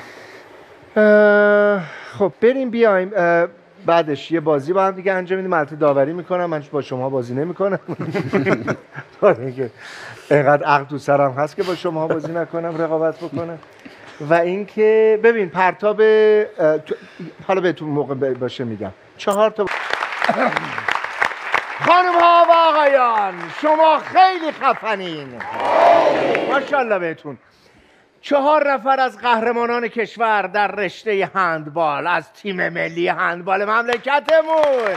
خب بریم بیایم بعدش یه بازی با هم دیگه انجام میدیم. البته داوری میکنم، من با شما بازی نمیکنم. اینکه اینقدر عقل تو سرم هست که با شما بازی نکنم، رقابت بکنم. و اینکه ببین پرتاب حالا بهتون موقع باشه میگم چهار تا. خانم ها و آقایان شما خیلی خفنین، ماشاءالله بهتون. چهار نفر از قهرمانان کشور در رشته هندبال از تیم ملی هندبال مملکتمون،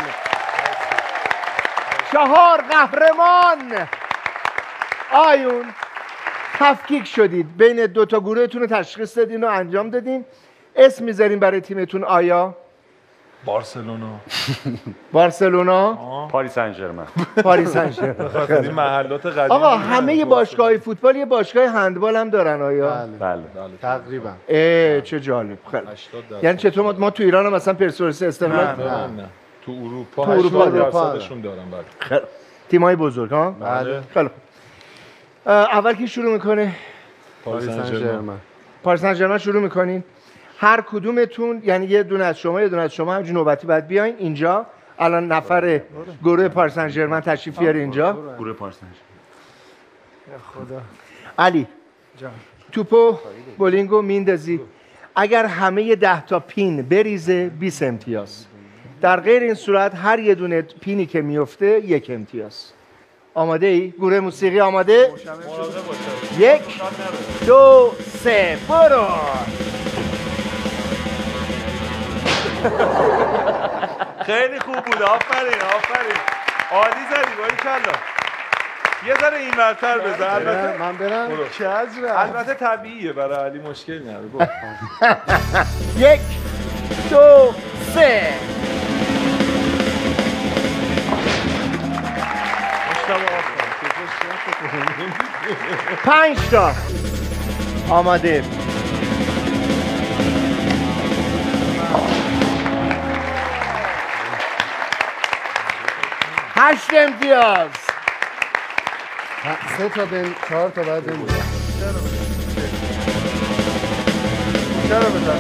چهار قهرمان. آیون تفکیک شدید، بین دو تا گروهتون رو تشخیص دادین و انجام دادین. اسم میذارین برای تیمتون؟ آیا بارسلونا، بارسلونا، پاریس سن ژرمن، پاریس سن ژرمن. خاطر این محلات قدیمی. آقا همه باشگاه‌های فوتبال یه باشگاه هندبال هم دارن آیا؟ بله تقریبا. اه چه جالب. خیلی. یعنی چطور ما, ما تو ایران هم مثلا پرسپولیس استقلال نه نه نه تو اروپا تو اروپا درصدشون دارن. بله. تیم‌های بزرگ ها؟ بله. خیلی خوب. اول کی شروع میکنه؟ پاریس سن ژرمن. پاریس سن ژرمن شروع میکنین. هر کدومتون یعنی یه دونه از شما یه دونه از شما همینجوری نوبتی بعد بیاین اینجا. الان نفر گروه پاریس سن ژرمن تشریف بیاره اینجا. گروه پاریس سن ژرمن. خدا. علی جان توپو بولینگو میندازی. اگر همه ده تا پین بریزه بیست امتیاز. در غیر این صورت هر یه دونه پینی که میفته یک امتیاز. آماده ای؟ گروه موسیقی آماده؟ یک دو سه برو. خیلی خوب بود. آفرین آفرین عالی زدی. باریکلا. یه ذره این ورتر بزن. البته من برم چه عجره. البته طبیعیه برای علی مشکلی نداره. یک دو سه. پنج تا. آماده. هشت امتیاز. سه تا بین چهار تا بعد بین چرا بزن؟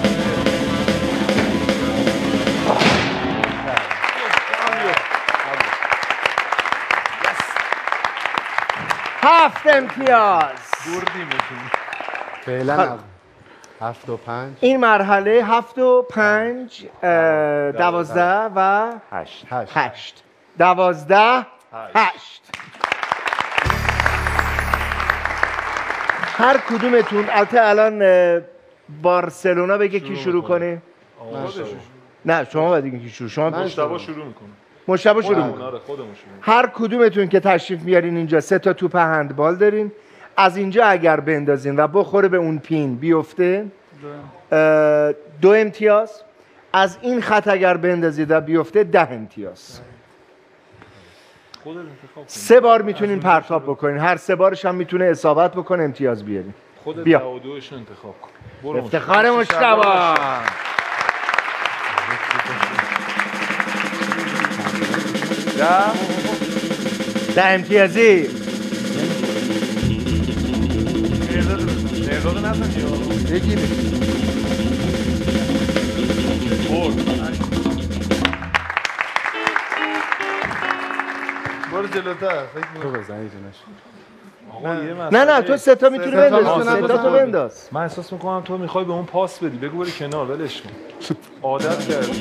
هفت امتیاز. بردیمتون. فعلا هفت و پنج. این مرحله هفت و پنج دوازده و هشت. هشت. دوازده هشت. هر کدومتون البته الان بارسلونا بگه کی شروع کنه؟ نه شما باید بگید کی شروع. شما مشتبه شروع میکنه. مشتبه شروع میکنه. هر کدومتون که تشریف میارین اینجا سه تا توپ هندبال دارین. از اینجا اگر بندازین و بخوره به اون پین بیفته دو امتیاز. از این خط اگر بندازید و بیفته ده امتیاز. سه بار میتونین پرتاب بکنین. هر سه بارش هم میتونه اصابت بکنه امتیاز بیارین. خودت بیا. ده و دوش انتخاب کن. افتخار مشتبه. ده ده امتیازی. مرداد نزن یا بگیری برو جلوتر. تو بزنی جونش. نه نه تو سه تا میتونی بنداز. سه تا تو بنداز. من احساس میکنم تو میخوای به اون پاس بدی. بگو بری کنار ولش کن. عادت کردی.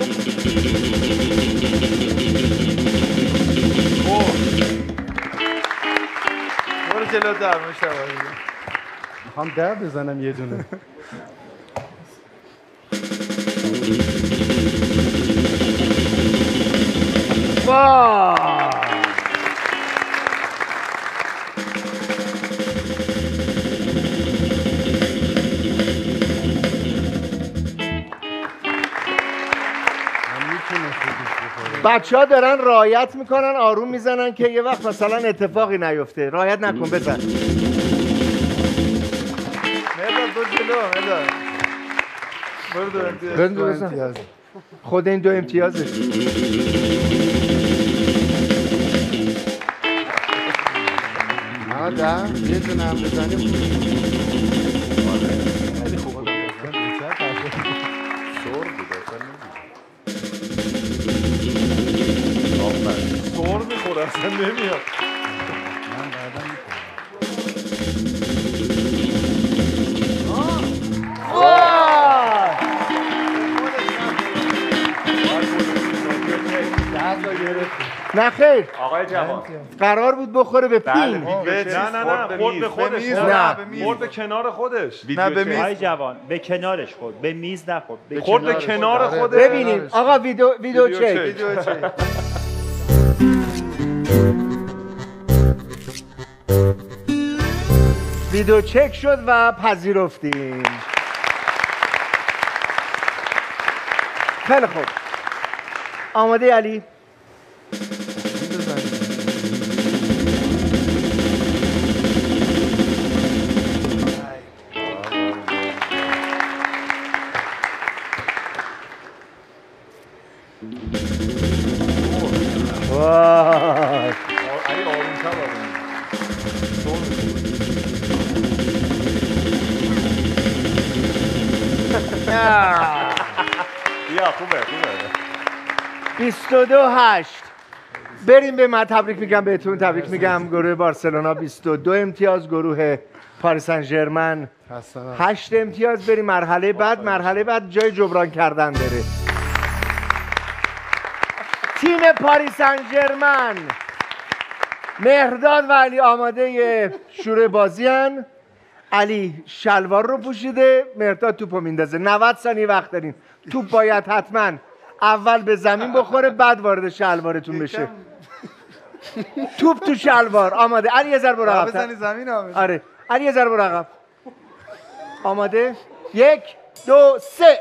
برو جلوتر مشتبه. میخوام ده بزنم یه دونه. واه بچه ها دارن رعایت میکنن آروم میزنن که یه وقت مثلا اتفاقی نیفته. رعایت نکن بزن. مرداد دو جلو. مرداد برو دو امتیاز. برو دو امتیاز. خود این دو امتیازه. آه ده یه دونه هم بزنیم. خیلی خوب بود. سور بود اصلا سور میخوره اصلا نمیاد. من بعدم نه خیر آقای جوان قرار بود بخوره به پین. نه نه نه خورد به خودش. نه خورد به کنار خودش. نه به میز. آقای جوان به کنارش خورد. به میز نخورد. خورد به کنار خودش. ببینیم آقا ویدیو ویدیو چک. ویدیو چک. ویدیو چک شد و پذیرفتیم. خیلی خوب. آماده علی؟ وای علی آروم‌تر آروم. بیا خوبه خوبه. بیست و دو هشت. بریم به من. تبریک میگم بهتون. تبریک میگم گروه بارسلونا بیست و دو امتیاز، گروه پاریس سن ژرمن هشت امتیاز. بریم مرحله بعد. مرحله بعد جای جبران کردن داره. تیم پاریس سن ژرمن مهرداد و علی آماده شروع بازی هن. علی شلوار رو پوشیده، مهرداد توپو میندازه. نود ثانیه وقت دارین. توپ باید حتما اول به زمین بخوره بعد وارد شلوارتون بشه. توپ تو شلوار. آماده. علی یه ذره برو عقب. بزنی زمین ها. آره علی یه ذره برو عقب. آماده؟ یک دو سه.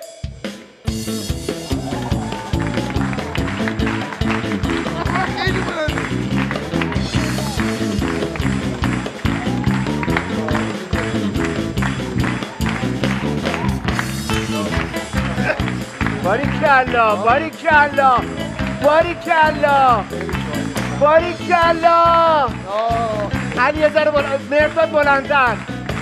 باریکلا باریکلا باریکلا باریکلا. علی یه ذره بلند. مرداد بلندتر.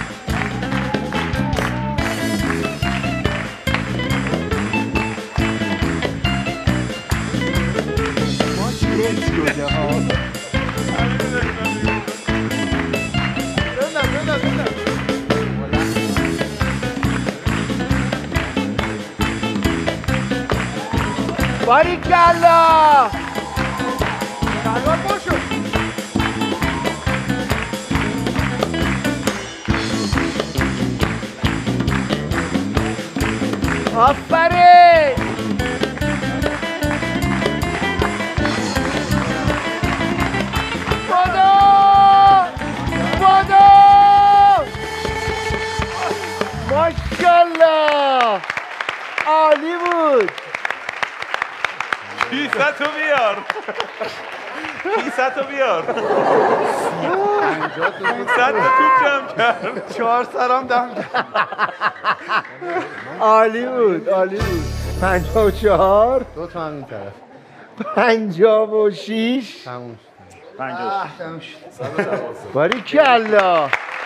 ما چیه شده ها. بندم بندم بندم. باریکلا. شلوار باشو. آفرین. بادو بادو ماشاءالله عالی بود. کیسه تو بیار کیسه تو بیار صد تا توپ جمع کرد چهار سرام دم کرد. عالی بود عالی بود. پنجاه و چهار دو تا همین طرف پنجاه و شیش تموم پنجاه باریکلا.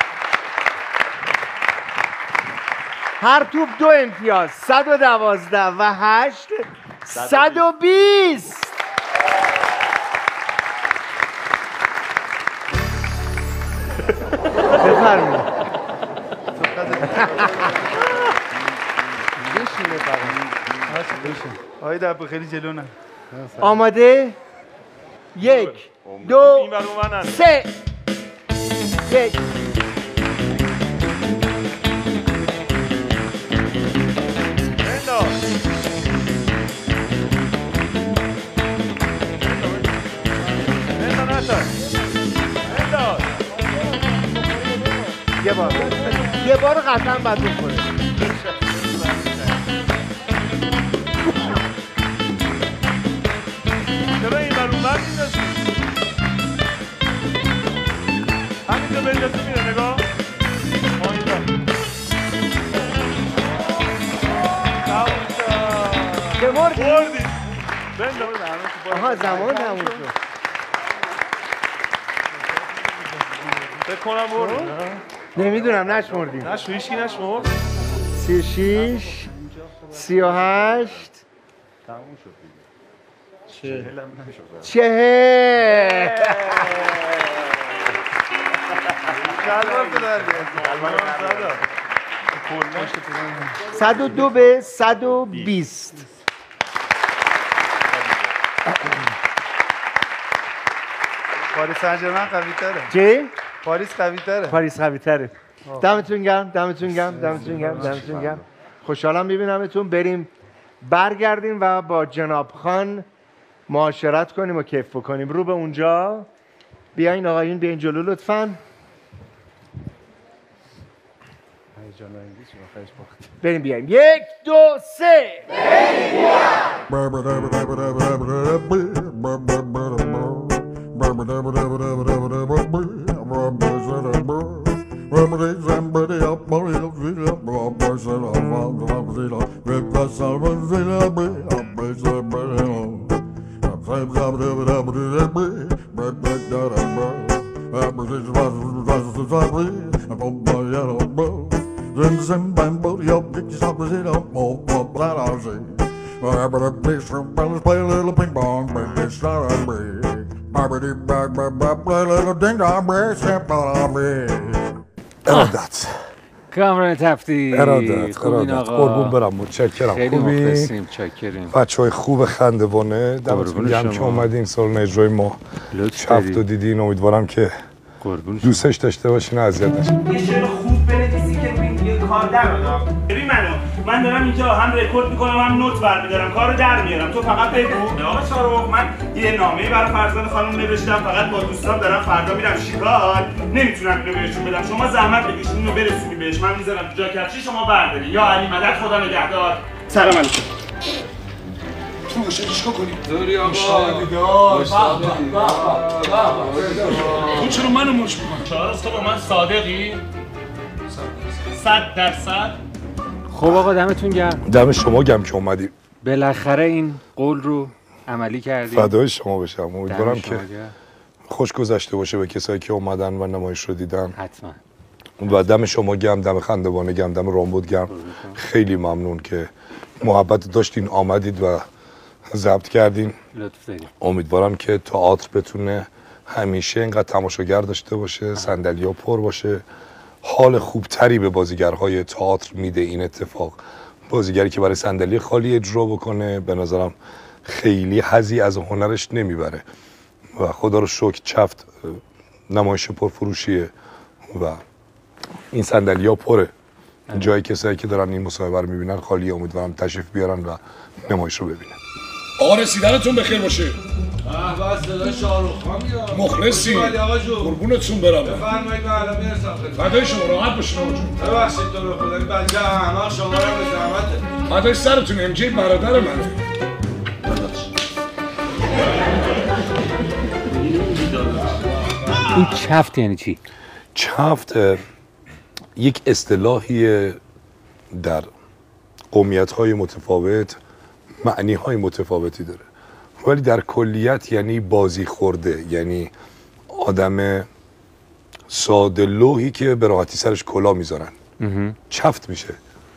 هر توپ دو امتیاز. صد و دوازده و هشت صد و بیست. بفرمایید. بشینه فقط بشین. آقای دبه خیلی جلو نه. آماده؟ یک دو سه. یک یه بار یه بار قطعا باید بخوره. چرا این بر اون بر میندازی؟ همینجا بندازی میره نگاه. ما اینجا چه مردی؟ بردی بنداز. آها زمان تموم شد. فکر کنم بردی. نمیدونم نشمردیم. نشو هیچکی نشمرد. سی و شیش سی و هشت تموم شد دیگه. چهل هم نشد. چهل. صد و دو به صد و بیست. پاریس سن ژرمن قوی تره. چی؟ پاریس قوی تره. پاریس قوی تره. دمتون گرم دمتون گرم دمتون گرم دمتون گرم. خوشحالم میبینمتون. بریم برگردیم و با جناب خان معاشرت کنیم و کیف بکنیم. رو به اونجا بیاین آقایون بیاین جلو لطفاً. بریم بیایم. یک دو سه. ارادت کامران تفتی. ارادت ارادت قربون برم. متشکرم. خیلی مخلصیم. چاکریم. بچهای خوب خندوانه دمتون گرم که اومدین سالن اجرای ما شفت و دیدین. امیدوارم که دوستش داشته باشین و اذیت نشین. یه شعر خوب بنویسی که ببین یه کار در آدم. ببین منو من دارم اینجا هم رکورد میکنم هم نوت برمی‌دارم کارو در میارم. تو فقط بگو آقا شاروخ من یه نامه‌ای برای فرزند خانم نوشتم فقط با دوستام دارم فردا میرم شکار نمیتونم اینو بهشون بدم. شما زحمت بکشین اینو برسونی بهش. من میذارم تو جا کفشی شما برداری. یا علی مدد خدا نگهدار. سلام علیکم. تو باشه چیکار کنیم؟ دوری آقا. مشتاق تو چرا منو مش می‌کنی؟ چهار تو با من صادقی؟ صد درصد. خب آقا دمتون گرم. دم شما گرم که اومدید. بالاخره این قول رو عملی کردیم. فدای شما بشم. امیدوارم که خوش گذشته باشه به کسایی که اومدن و نمایش رو دیدن. حتما. و دم شما گرم، دم خندوانه گرم، دم رامبد گرم. خیلی ممنون که محبت داشتین آمدید و ضبط کردین. لطف دارید. امیدوارم که تئاتر بتونه همیشه اینقدر تماشاگر داشته باشه، صندلی‌ها پر باشه. حال خوبتری به بازیگرهای تئاتر میده این اتفاق. بازیگری که برای صندلی خالی اجرا بکنه به نظرم خیلی حظی از هنرش نمیبره و خدا رو شکر چفت نمایش پرفروشیه و این صندلی‌ها پره جای کسایی که دارن این مصاحبه رو میبینن خالی، امیدوارم تشریف بیارن و نمایش رو ببینن. آقا رسیدنتون بخیر باشه. به به صدای شاهرخ خان میاد. مخلصی. قربونتون برم. بفرمایید من الان میرسم خدمت. فدای شما، راحت باشین آقا جون. ببخشید تو رو خدا این بنده احمق شما رو به زحمته. فدای سرتون، ام جی برادر منه. این چفت یعنی چی؟ چفت یک اصطلاحی در قومیت‌های متفاوت معنی‌های متفاوتی داره، ولی در کلیت یعنی بازی خورده، یعنی آدم ساده لوحی که به راحتی سرش کلا میذارن چفت میشه.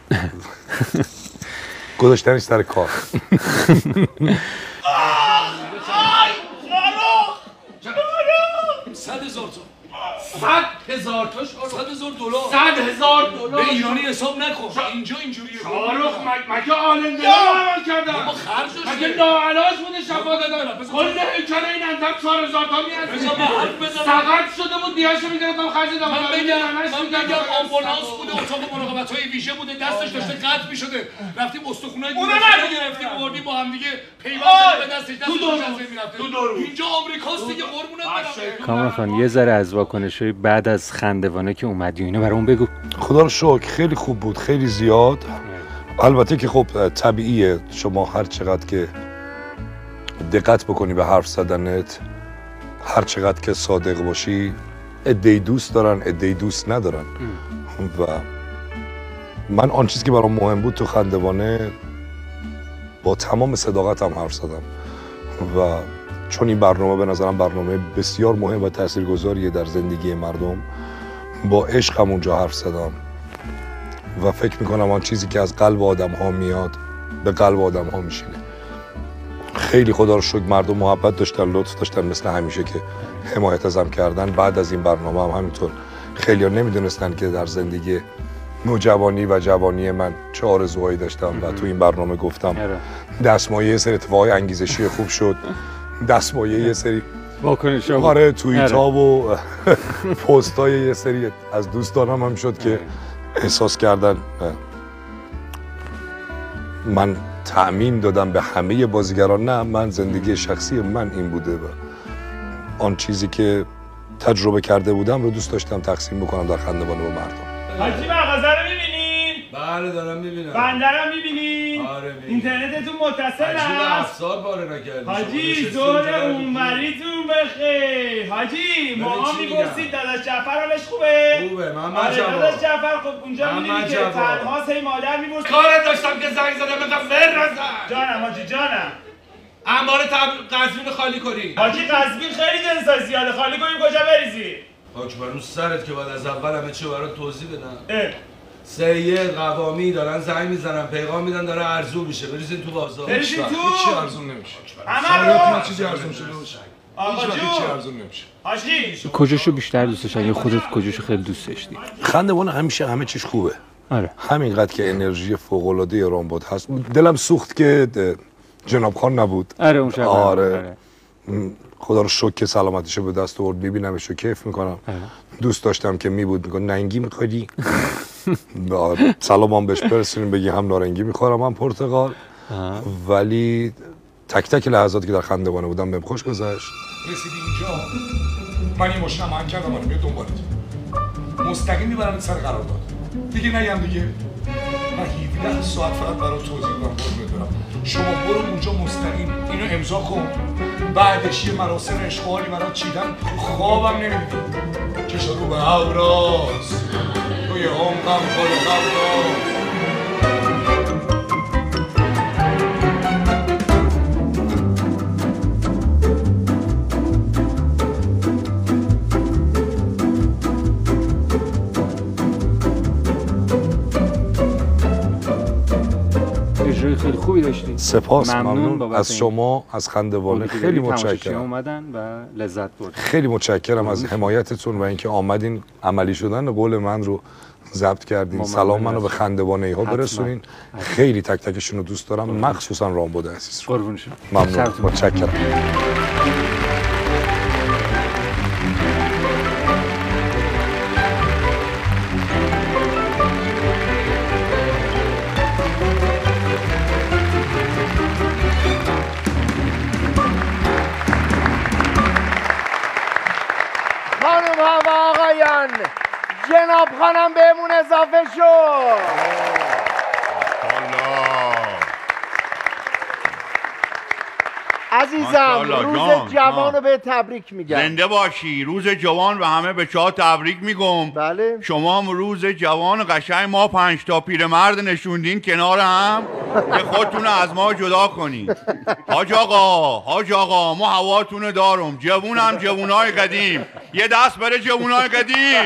گذاشتنش سر کار. صد هزار تا صد هزار تا صد هزار دلار صد هزار دلار به ایرانی حساب نکن. اینجا اینجوریه. شاهرخ مگه آلنده عمل کردم؟ بابا خرجش مگه ناعلاج بوده شفا دادن؟ کل هیکل این انتر چهار هزار تا میاد. بذار من حرف بزنم. سقط شده بود دیاشو میگرفتم خرج دادم. من بگم من بگم آمبولانس بوده، اتاق مراقبت‌های ویژه بوده، دستش داشته قطع می‌شده، رفتیم استخونای دیگه گرفتیم آوردیم با هم دیگه پیوند به دستش دستش می‌رفت. اینجا آمریکاست دیگه، قربونت برم. کامران خان یه ذره از واکنش‌های بعد از خندوانه که اومدی اینو برام بگو. خدا رو شکر خیلی خوب بود، خیلی زیاد. البته که خب طبیعیه شما هر چقدر که دقت بکنی به حرف زدنت، هر چقدر که صادق باشی، عده‌ای دوست دارن عده‌ای دوست ندارن. و من آن چیزی که برام مهم بود تو خندوانه با تمام صداقتم حرف زدم و چون این برنامه به نظرم برنامه بسیار مهم و تاثیرگذاریه در زندگی مردم، با عشقم اونجا حرف زدم و فکر میکنم آن چیزی که از قلب آدم ها میاد به قلب آدم ها میشینه. خیلی خدا رو شکر مردم محبت داشتن، لطف داشتن، مثل همیشه که حمایت ازم کردن. بعد از این برنامه هم همینطور. خیلی ها نمیدونستن که در زندگی نوجوانی و جوانی من چه آرزوهایی داشتم و تو این برنامه گفتم دستمایه یه سری اتفاقای انگیزشی خوب شد، دستمایه یه سری واکنش ها، آره توییت ها و پست های یه سری از دوستانم هم شد که احساس کردن من تأمین دادم به همه بازیگران. نه، من زندگی شخصی من این بوده و آن چیزی که تجربه کرده بودم رو دوست داشتم تقسیم بکنم در خندوانه با مردم. حاجی مغازه رو میبینین؟ بله دارم میبینم. بندرم میبینین؟ آره میبینم. اینترنتتون متصل هست؟ حاجی به افسار پاره نکردی. حاجی زور اونوریتون بخیر. حاجی ما میپرسید داداش جعفر حالش خوبه؟ خوبه. محمد آره جواد. داداش جعفر خب اونجا میبینی که تنهاست، هی مادر میپرسید. کارت داشتم که زنگ زدم بگم فر نزن. جانم حاجی جانم. انبار قزوین خالی کنی. حاجی قزوین خیلی جنسا زیاده، خالی کنیم کجا بریزی؟ حاج بر سرت که بعد از اول همه چی برات توضیح بدم. سید قوامی دارن زنگ میزنن پیغام میدن داره ارزون میشه، بریزین تو بازار. بریزین تو؟ هیچی ارزون نمیشه. همه چیزی ارزون شده باشه. آقا جون هیچی ارزون نمیشه. حاجی کجاشو بیشتر دوست داشتی یا خودت کجاشو خیلی دوست داشتی؟ خندوانه همیشه همه چیش خوبه. آره. همینقدر که انرژی فوق العاده رامبد هست. دلم سوخت که جناب خان نبود. آره اون شب. آره. خدا رو شکر که سلامتیشو به دست آورد، میبینمش و کیف میکنم. دوست داشتم که میبود میگه ننگی میخوری؟ سلام هم بهش برسونیم بگی هم نارنگی میخورم هم پرتقال. ولی تک تک لحظاتی که در خندوانه بودم بهم خوش گذشت. رسیدی اینجا من این ماشین هم کردم من میاد دنبالت مستقیم میبرم سر قرارداد دیگه. نگم دیگه من هفده ساعت فقط برای توضیح بدم قربونت برم. شما برو اونجا مستقیم اینو امضا کن، بعدش یه مراسم اشغالی برات چیدم، خوابم نمیدید. چشا رو به اوراس توی عمقم کل قبراس. خیلی خوبی داشتی. سپاس، ممنون, ممنون از شما، از خندوانه خیلی متشکرم. اومدن و لذت بردن. خیلی متشکرم از حمایتتون و اینکه آمدین عملی شدن قول من رو ضبط کردین. سلام منو به خندوانه ها برسونین. خیلی تک تکشون رو دوست دارم، مخصوصا رامبد عزیز رو. قربون شما. ممنون، متشکرم. جناب خانم بهمون اضافه شد. عزیزم روز جوان رو به تبریک میگم. زنده باشی. روز جوان و همه به چهار تبریک میگم. بله. شما هم روز جوان قشنگ ما پنج تا پیرمرد نشوندین کنار هم که خودتون از ما جدا کنین. حاج آقا حاج آقا ما هواتون دارم. جوون هم جوونای قدیم. یه دست بره جوونای قدیم.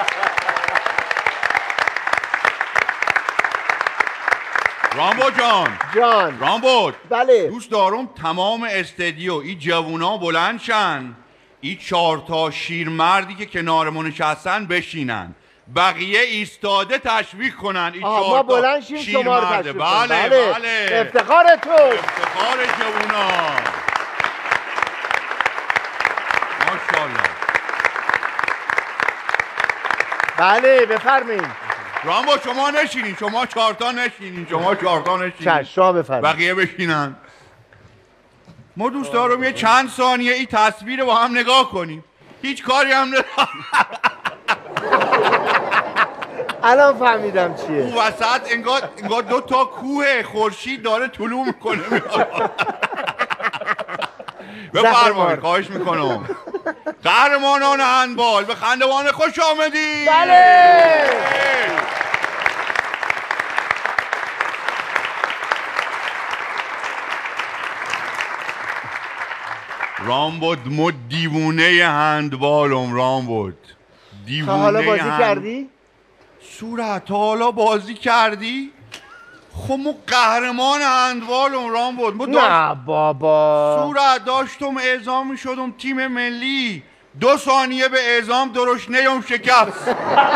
رامبو جان جان رامبو بله دوست دارم تمام استدیو این جوونا بلند شن این چهار تا شیرمردی که کنارمون نشستن بشینن بقیه ایستاده تشویق کنن این چهار تا بلند شیم شما رو تشویق بله بله, بله. افتخار تو افتخار جوونا ماشاءالله. بله بفرمایید. رامبو شما نشینین شما چهارتا نشینین شما چهارتا نشینین شما بفرمایید بقیه بشینن. ما دوست دارم یه چند ثانیه این تصویر رو با هم نگاه کنیم. هیچ کاری هم ندارم. الان فهمیدم چیه. اون وسط انگار انگار دو تا کوه خورشید داره طلوع میکنه. بفرمایید خواهش میکنم. قهرمانان هندبال به خندوان خوش آمدید. بله. رامبود مو دیوونه هندبالم رامبود دیوونه. تا حالا بازی هند... کردی؟ صورت تا حالا بازی کردی؟ خب مو قهرمان هندبالم رامبود. نه داشت... بابا صورت داشتم اعزام می شدم تیم ملی دو ثانیه به اعزام درشنه ام شکست.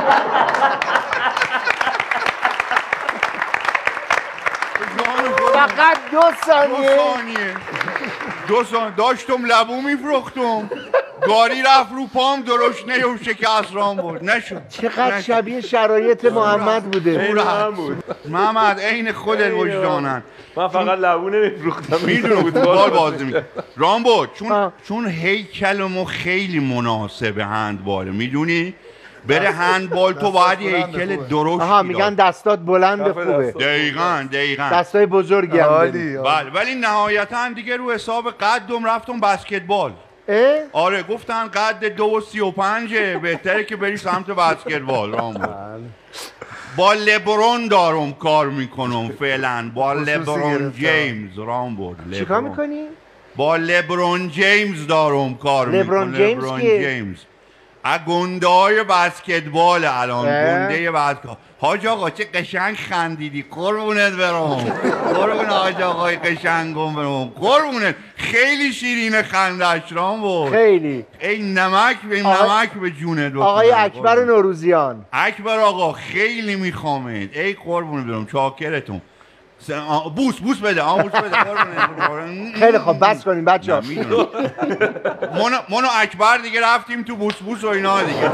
فقط دو ثانیه دو ثانیه دو ثانیه داشتم لبو میفروختم گاری رفت رو پام درشنه ام شکست رامبود. نشد. چقدر شبیه شرایط محمد بوده. بود محمد عین خودت وجدانن. من فقط لبو نمیفروختم میدونم فوتبال بازی می‌کردم رامبود چون چون هیکلمو خیلی مناسب هندباله میدونی. بره هندبال تو باید یه هیکل درشتی. آها میگن دستات بلند خوبه. دقیقاً دقیقاً دستای بزرگی هم داری. بله ولی نهایتاً دیگه رو حساب قدم رفتم بسکتبال. آره گفتن قد دو و سی و پنجه بهتره که بری سمت بسکتبال رامبود. با لبرون دارم کار میکنم فعلا با لبرون جیمز رامبود. چیکار میکنی؟ با لبرون جیمز دارم کار میکنم. لبرون جیمز کیه؟ گنده های بسکتبال الان گنده بسکتبال. حاج آقا چه قشنگ خندیدی قربونت برم. قربون حاج آقای قشنگم برم قربونت. خیلی شیرین خندش رامبود. خیلی ای نمک به نمک به جونت بکنم. آقای اکبر نوروزیان. اکبر آقا خیلی میخوامت. ای قربونت برم چاکرتون. بوس بوس بده آ بوس بده. خیلی خوب بس کنیم بچه‌ها. منو منو اکبر دیگه رفتیم تو بوس بوس و اینا دیگه.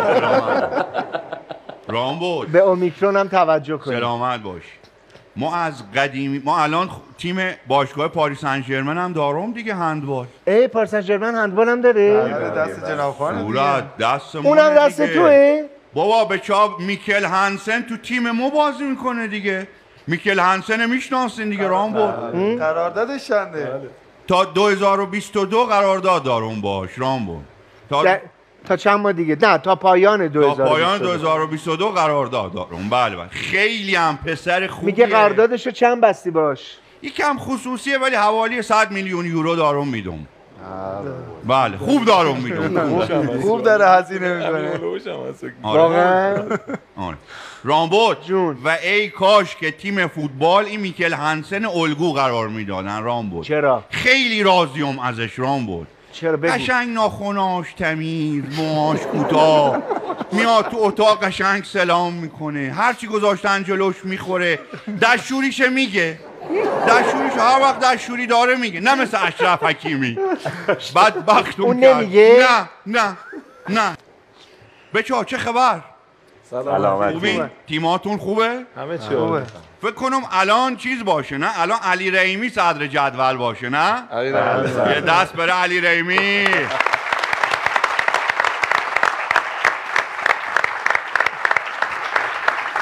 رامبود به اومیکرون هم توجه کنیم. سلامت باش. ما از قدیمی ما الان تیم باشگاه پاریس سن ژرمن هم دارم دیگه هندبال. ای پاریس سن ژرمن هندبال هم داره؟ دست جناب خانم. صورت دست اونم دست توئه؟ بابا به چاب میکل هانسن تو تیم ما بازی میکنه دیگه. میکل هانسن میشناسین دیگه رامبود. قراردادش چنده؟ تا دو هزار و بیست و دو قرارداد دارم باش رامبود. تا تا چند ماه دیگه نه تا پایان دو هزار و بیست و دو. تا پایان دو هزار و بیست و دو قرارداد دارم. بله بله خیلی هم پسر خوبیه. میگه قراردادشو چند بستی باش؟ یکم خصوصیه ولی حوالی صد میلیون یورو دارم میدم. بله خوب دارم میدم. خوب داره هزینه میکنه. واقعا رامبود جون و ای کاش که تیم فوتبال این میکل هانسن الگو قرار میدادن رامبود. چرا؟ خیلی راضیم ازش رامبود. چرا بگو؟ قشنگ ناخناش تمیز موهاش کوتاه میاد تو اتاق قشنگ سلام میکنه هرچی گذاشتن جلوش میخوره دشوریشه میگه دشوریش هر وقت دشوری داره میگه نه مثل اشرف حکیمی بدبختون اون نمیگه؟ نه نه نه بچه‌ها چه خبر؟ سلامتی. تیماتون خوبه؟ همه چی خوبه. فکر کنم الان چیز باشه نه الان علی رحیمی صدر جدول باشه نه علی رحیمی یه دست بره علی رحیمی.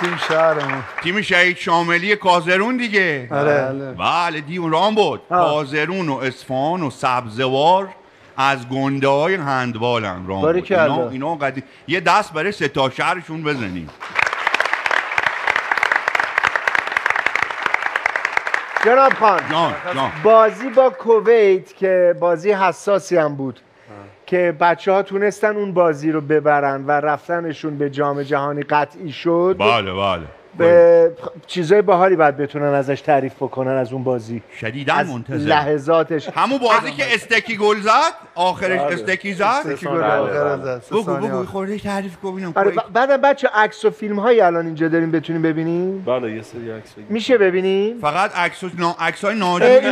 تیم شهرمون تیم شهید شاملی کازرون دیگه. آره. بله دیون رام بود. کازرون و اصفهان و سبزوار از گنده های هندبال هم رام بود. اینا, اینا قدیم. یه دست برای سه تا شهرشون بزنیم. جناب خان جان جان بازی با کویت که بازی حساسی هم بود که بچه ها تونستن اون بازی رو ببرن و رفتنشون به جام جهانی قطعی شد. بله بله به چیزای باحالی باید بتونن ازش تعریف بکنن از اون بازی. شدیداً منتظر. لحظاتش همون بازی که استکی گل زد آخرش استکی زد. استکی گل آخر زد. بگو بگو خورده تعریف کن ببینم. آره بعدم بچه عکس و فیلم هایی الان اینجا داریم بتونیم ببینیم. بله یه سری عکس میشه ببینیم. فقط عکس نا... عکسای نادر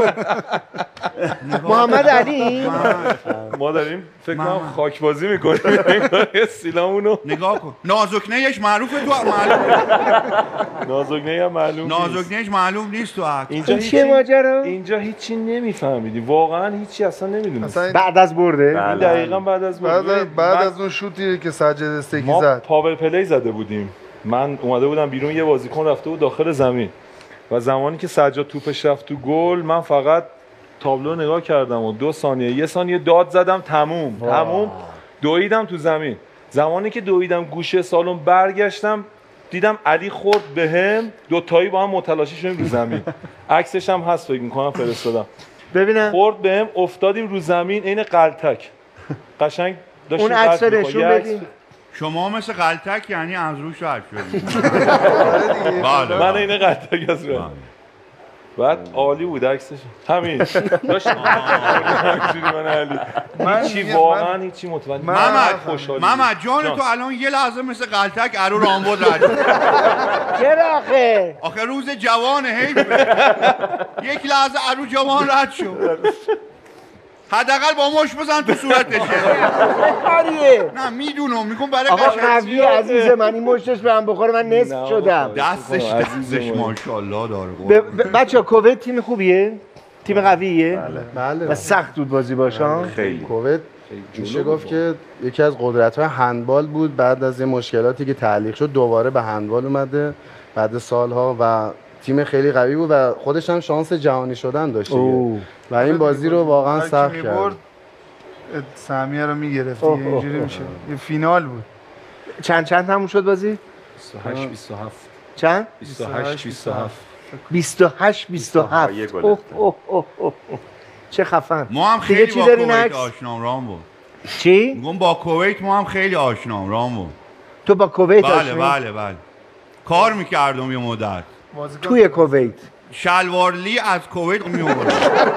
محمد علی ما داریم فکر کنم خاک بازی میکنیم. سیلامونو نگاه کن. نازکنه‌اش معروفه تو معلومه. نازکنه هم معلوم نیست. نازکنه‌اش معلوم نیست تو عکس. اینجا چیه ماجرا؟ اینجا هیچی نمیفهمیدی. واقعا هیچی اصلا نمیدونی. بعد از برده؟ این دقیقاً بعد از برده. بعد, بعد از اون شوتی که سجاد استیکی ما زد. پاور پلی زده بودیم. من اومده بودم بیرون یه بازیکن رفته بود داخل زمین. و زمانی که سجاد توپش رفت تو گل من فقط تابلو نگاه کردم و دو ثانیه یه ثانیه داد زدم تموم. تموم دویدم تو زمین. زمانی که دویدم گوشه سالن برگشتم دیدم علی خورد بهم دو تایی با هم متلاشی شدیم رو زمین. عکسش هم هست فکر می‌کنم فرستادم. ببینم خورد بهم افتادیم رو زمین عین قلتک. قشنگ داشتیم. اون عکس رو نشون بدید. شما مثل قلتک یعنی از روش رد شدید. بله من عین قلتک از رو. بعد عالی بود عکسش. همین. داشت همینجوری من علی. هیچی واقعا هیچی متوجه. محمد خوشحالی. محمد جان تو الان یه لحظه مثل قلتک ارو رامبد رد شد. چرا آخه؟ آخه روز جوانه حیفه. یک لحظه ارو جوان رد شد. حداقل با مش بزن تو صورتش. کاریه؟ نه میدونم میگم برای آقا قوی عزیز من این مشتش به هم بخوره من نصف شدم. دستش دستش ماشاءالله داره. بچه‌ها کویت تیم خوبیه؟ تیم قویه؟ بله. و سخت بود بازی باشن؟ خیلی. کویت میشه گفت که یکی از قدرت‌های هندبال بود. بعد از این مشکلاتی که تعلیق شد دوباره به هندبال اومده بعد سالها و تیم خیلی قوی بود و خودش هم شانس جهانی شدن داشت و این بازی رو واقعا سخت کرد. سهمیه رو میگرفت دیگه اینجوری میشه. یه فینال بود. چند چند همون شد بازی؟ بیست و هشت بیست و هفت. چند؟ بیست و هشت بیست و هفت. بیست و هشت بیست و هفت. اوه اوه اوه اوه. چه خفن. ما هم خیلی با کویت آشنام رام بود. چی؟ میگم با کویت ما هم خیلی آشنام رام بود. تو با کویت بله آشنایی؟ بله بله. کار میکردم یه مدت. توی کویت. شلوارلی از کویت میومد.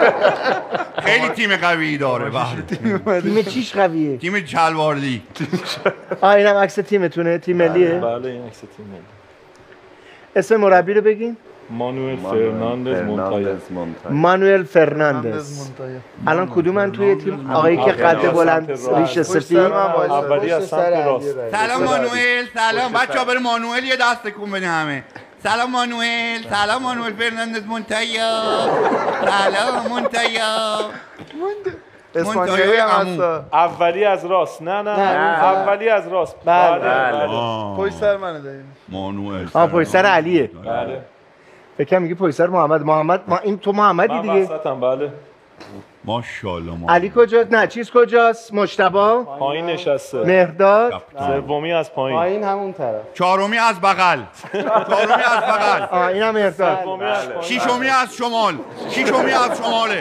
خیلی تیم قوی داره. بله. تیم چیش قویه؟ تیم شلوارلی. آ اینم عکس تیمتونه؟ تیم ملیه؟ بله این عکس تیم ملی. اسم مربی رو بگین؟ مانوئل فرناندز مونتایا. مانوئل فرناندز. الان کدومن توی تیم؟ آقایی که قد بلند ریش سفید. اولی از سمت راست. سلام مانوئل. سلام بچه‌ها برای مانوئل یه دست تکون بدین همه. سلام مانوئل. سلام مانوئل فرناندز مونتایا. سلام مونتایا. اسپانیایی هم هست. اولی از راست. نه نه اولی از راست. بله بله. پشت سر منه داریم. مانوئل. آ پشت سر علیه. بله. فکر میگی پشت سر محمد. محمد ما این تو محمدی دیگه. من وسطم بله. ماشاءالله. علی کجاست؟ نه چیز کجاست؟ مجتبی پایین نشسته. مهرداد سومی از پایین. پایین همون طرف. چهارمی از بغل. چهارمی از بغل. آ اینم مهرداد. ششمی از شمال. ششمی از شماله.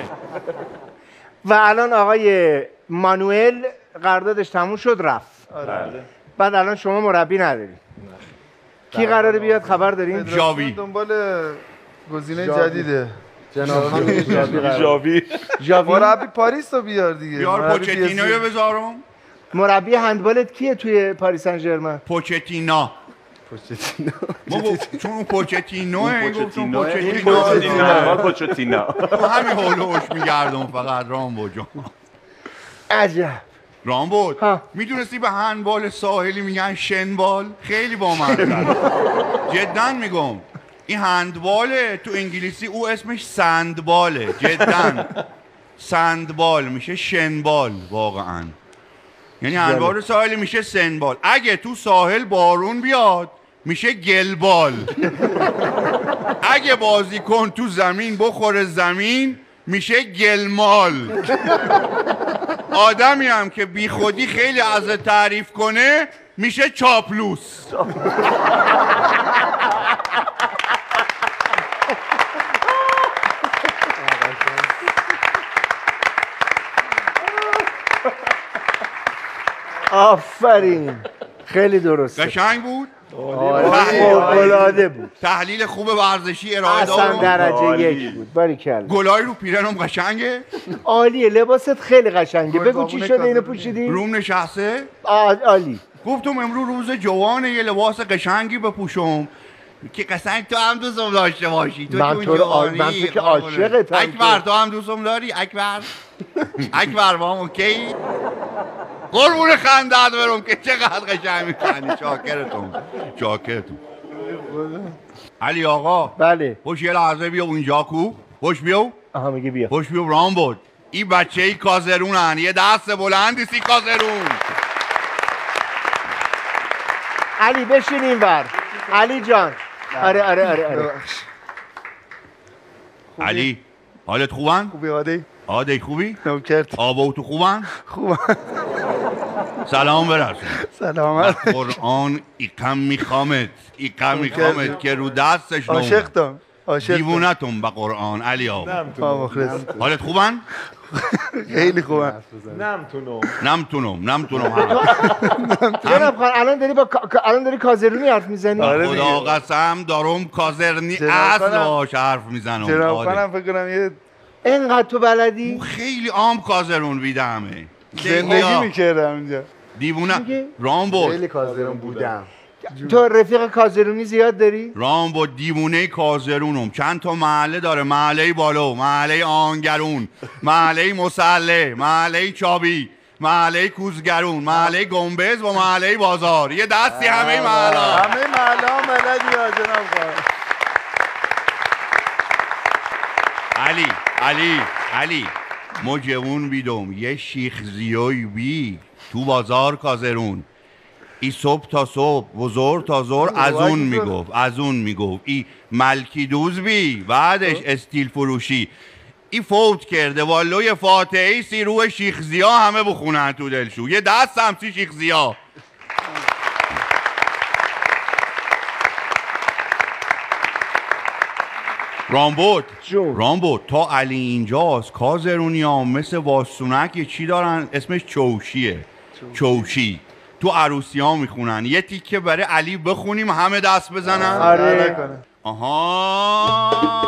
و الان آقای مانوئل قراردادش تموم شد رفت. بله. بعد الان شما مربی نداری. کی قراره بیاد خبر دارین؟ جاوی. دنبال گزینه جدیده. جناب خان جاوی. جاوی. مربی پاریس رو بیار دیگه. بیار پوچتینو بذارم. مربی هندبالت کیه توی پاریس سن ژرمن؟ پوچتینا. پوچتینو. چون پوچتینوه گفتم پوچتینو. پوچتینا. تو همین هولوش میگردم فقط رامبو جان. عجب. رامبو میدونستی به هندبال ساحلی میگن شنبال؟ خیلی بامزه. جدا میگم این هندباله تو انگلیسی او اسمش سندباله. جدا سندبال میشه شنبال واقعا. یعنی هندبال ساحلی میشه سنبال. اگه تو ساحل بارون بیاد میشه گلبال. اگه بازیکن تو زمین بخوره زمین میشه گلمال. آدمی هم که بی خودی خیلی از تعریف کنه میشه چاپلوس. آفرین، خیلی درسته. قشنگ بود؟ فوق‌العاده بود. تحلیل خوب ورزشی ارائه داد. اصلا درجه یک بود. باریکلا. گلای رو پیرنم قشنگه؟ عالیه، لباست خیلی قشنگه. بگو چی شده اینو پوشیدی؟ روم نشسته؟ عالی. گفتم امروز روز جوانه، یه لباس قشنگی بپوشم که قشنگ تو هم دوستم داشته باشی. تو من تو جوانی. من تو که عاشقتم. اکبر تو هم دوستم داری؟ اکبر اکبر با هم اوکی؟ قربون خندت برم که چقدر قشنگ می‌خندی. چاکرتون چاکرتون. علی آقا. بله. خوش یه لحظه بیا اونجا کو. خوش بیو. آها میگه بیا. خوش بیو رام بود. این بچه ای کازرونن، یه دست بلندی سی کازرون. علی بشین اینور. علی جان. آره آره آره آره. علی حالت خوبن؟ خوبی عادی؟ عادی خوبی؟ نوکرت. آبا تو خوبن؟ خوبن. سلام برسون. سلامت. قرآن ایقم میخوامت ایقم میخوامت که رو دستش نوم. عاشقتم. عاشقتم. دیوونتم با قرآن علی آقا. حالت خوبن؟ خیلی خوبن. نمتونم نمتونم نمتونم. جناب خان الان داری با الان داری کازرونی حرف میزنی؟ خدا قسم دارم کازرنی اصل باش حرف میزنم. جناب خانم فکر کنم یه اینقدر تو بلدی؟ خیلی عام کازرون بیدمه. زندگی میکردم اینجا. دیوونه رام بود. خیلی کازرون بودم. تو رفیق کازرونی زیاد داری؟ رام با دیوونه کازرونم. چند تا محله داره، محله بالو، محله آنگرون، محله مسله، محله چابی، محله کوزگرون، محله گنبز و محله بازار. یه دستی همه محله. همه محله ها بلدی یا جناب خان. علی علی علی مجمون بیدم یه شیخ زیایی بی تو بازار کازرون. ای صبح تا صبح بزرگ تا زور از اون میگفت از اون میگفت ای ملکی دوز بی بعدش استیل فروشی. ای فوت کرده والوی فاتحه سی روح شیخ زیا همه بخونن تو دلشو. یه دست هم سی شیخ زیا. رامبود رامبود تا علی اینجاست کازرونی ها مثل واسونک یه چی دارن اسمش چوشیه. چوشی تو عروسی ها میخونن. یه تیکه برای علی بخونیم همه دست بزنن. آره. آها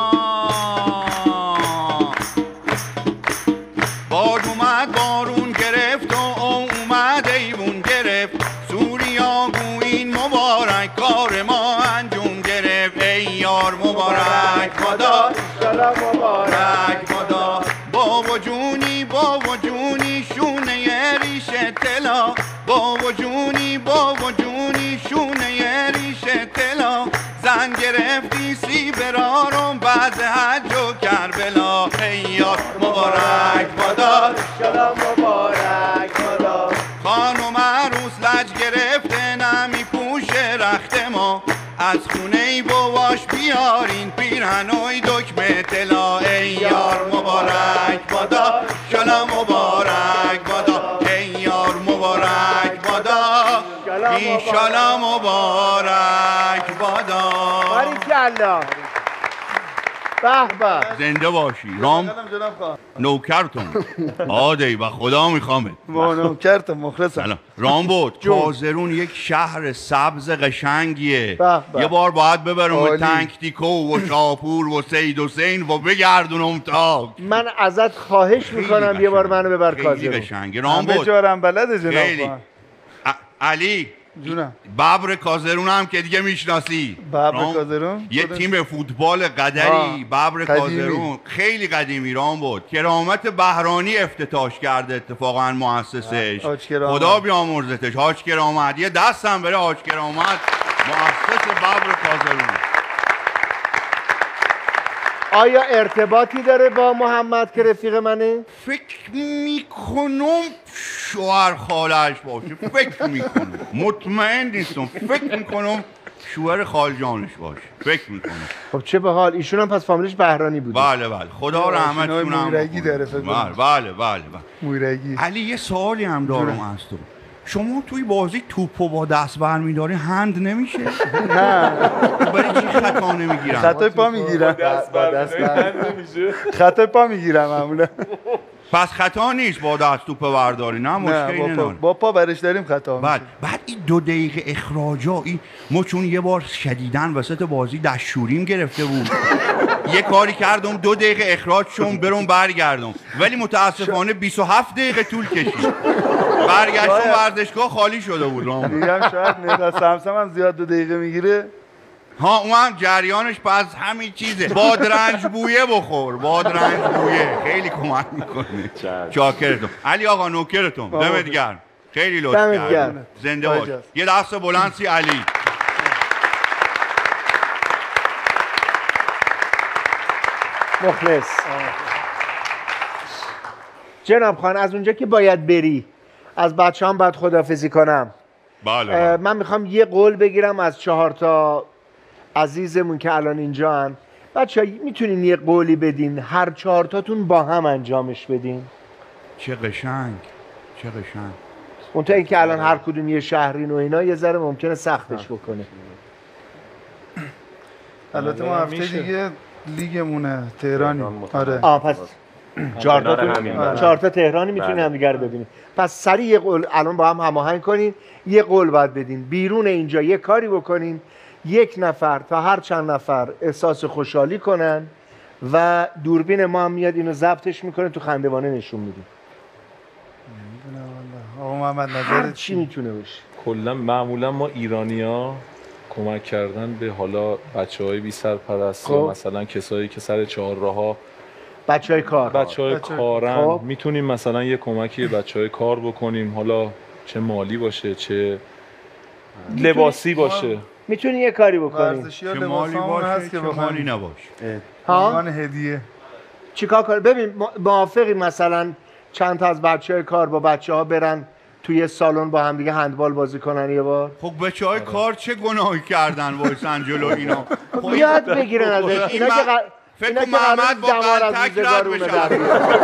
باد اومد بارون گرفت و اومد ایوون گرفت. سوریا گوین مبارک کار ما انجام گرفت. ای یار مبارک بادا سلام مبارک بادا. بابا جونی بابا جونی شونه ریشه طلا. بابا جونی بابا جونی شونه ریشه طلا. زن گرفتی سی برارم بعد حج و کربلا. ای یار مبارک بادا سلام مبارک بادا. خانم عروس لج گرفته نمی پوشه رخت ما. از خونه ای بواش بیارین پیرهنوی دکمه طلا. ای یار مبارک بادا سلام مبارک بادا. ای یار مبارک بادا ایشالا مبارک بادا. باریکلا. به به. زنده باشی رام. نوکرتم عادی و خدا میخوامه. ما نوکرتم مخلصم. رام بود کازرون یک شهر سبز قشنگیه. یه بار باید ببرم به تنکتیکو و شاپور و سید حسین و بگردونم تا. من ازت خواهش میکنم یه بار منو ببر کازرون. خیلی قشنگه رام بود. همه جارم بلده جناب خان. علی جونم. ببر کازرون هم که دیگه میشناسی. ببر کازرون یه تیم فوتبال قدری ببر کازرون خیلی قدیمی رام بود. کرامت بهرانی افتتاحش کرده اتفاقا مؤسسش. خدا بیامرزتش حاج کرامت. یه دست هم بره حاج کرامت مؤسس ببر کازرون. آیا ارتباطی داره با محمد که رفیق منه؟ فکر میکنم شوهر خالش باشه. فکر میکنم مطمئن نیستم. فکر میکنم شوهر خالجانش باشه فکر میکنه. خب چه به حال، ایشون هم پس فامیلیش بهرانی بوده. بله بله خدا رحمتشون هم مویرگی داره فکر بله بله بله مویرگی. علی یه سوالی هم دارم از تو، شما توی بازی توپو با دست برمیداری هند نمیشه؟ نه برای چی خطا نمیگیرن؟ خطای پا میگیرن. دست برمیداری هند نمیشه. خطای پا میگیرم معمولا. پس خطا نیست با دست توپ برداری، نه مشکلی نه نداره. با پا برش داریم خطا بعد بعد این دو دقیقه اخراجا این ما چون یه بار شدیدن وسط بازی دستشوریم گرفته بود یه کاری کردم دو دقیقه اخراج شدم برم برگردم، ولی متاسفانه بیست و هفت دقیقه طول کشید. برگشتم ورزشگاه خالی شده بود. میگم شاید مهداد سمسم هم زیاد دو دقیقه میگیره. ها اون هم جریانش پس همین چیزه، بادرنج بویه بخور، بادرنج بویه خیلی کمک میکنه. چاکرتون علی آقا، نوکرتون، دمت گرم، خیلی لطف کردی، زنده باش. یه دست بلند سی علی. مخلص. جناب خان از اونجا که باید بری، از بچه هم باید خداحافظی کنم. بله. من میخوام یه قول بگیرم از چهار تا عزیزمون که الان اینجا هن. بچه ها میتونین یه قولی بدین هر چهار تاتون با هم انجامش بدین؟ چه قشنگ چه قشنگ. اون تا این که الان هر کدوم یه شهرین و اینا یه ذره ممکنه سختش بکنه. البته ما هفته دیگه لیگمونه تهرانی. آره. آه پس چهار تا چهار تا تهرانی میتونین همدیگه رو ببینید. پس سریع یه قول الان با هم هماهنگ کنین، یه قول باید بدین بیرون اینجا یه کاری بکنین یک نفر تا هر چند نفر احساس خوشحالی کنن و دوربین ما هم میاد اینو ضبطش میکنه تو خندوانه نشون میدیم. آقا محمد هر نظرت چی میتونه باشه. کلا معمولا ما ایرانی‌ها کمک کردن به حالا بچه‌های بی سرپرست یا مثلا کسایی که سر چهارراه‌ها بچه‌های کار بچه‌های کارن خب. میتونیم مثلا یه کمکی به بچه‌های کار بکنیم، حالا چه مالی باشه چه لباسی باشه. میتونی یه کاری بکنیم. ورزشی ها لباس همون هست که مالی نباشه. ها؟ هدیه. چیکار کنیم؟ ببین موافقی مثلا چند تا از بچه‌های کار با بچه‌ها برن توی سالن با هم دیگه هندبال بازی کنن یه بار؟ خب بچه‌های کار چه گناهی کردن وایسن جلو اینا؟ یاد بگیرن ازش. اینا که فکر کنم محمد با قرتک رد بشه.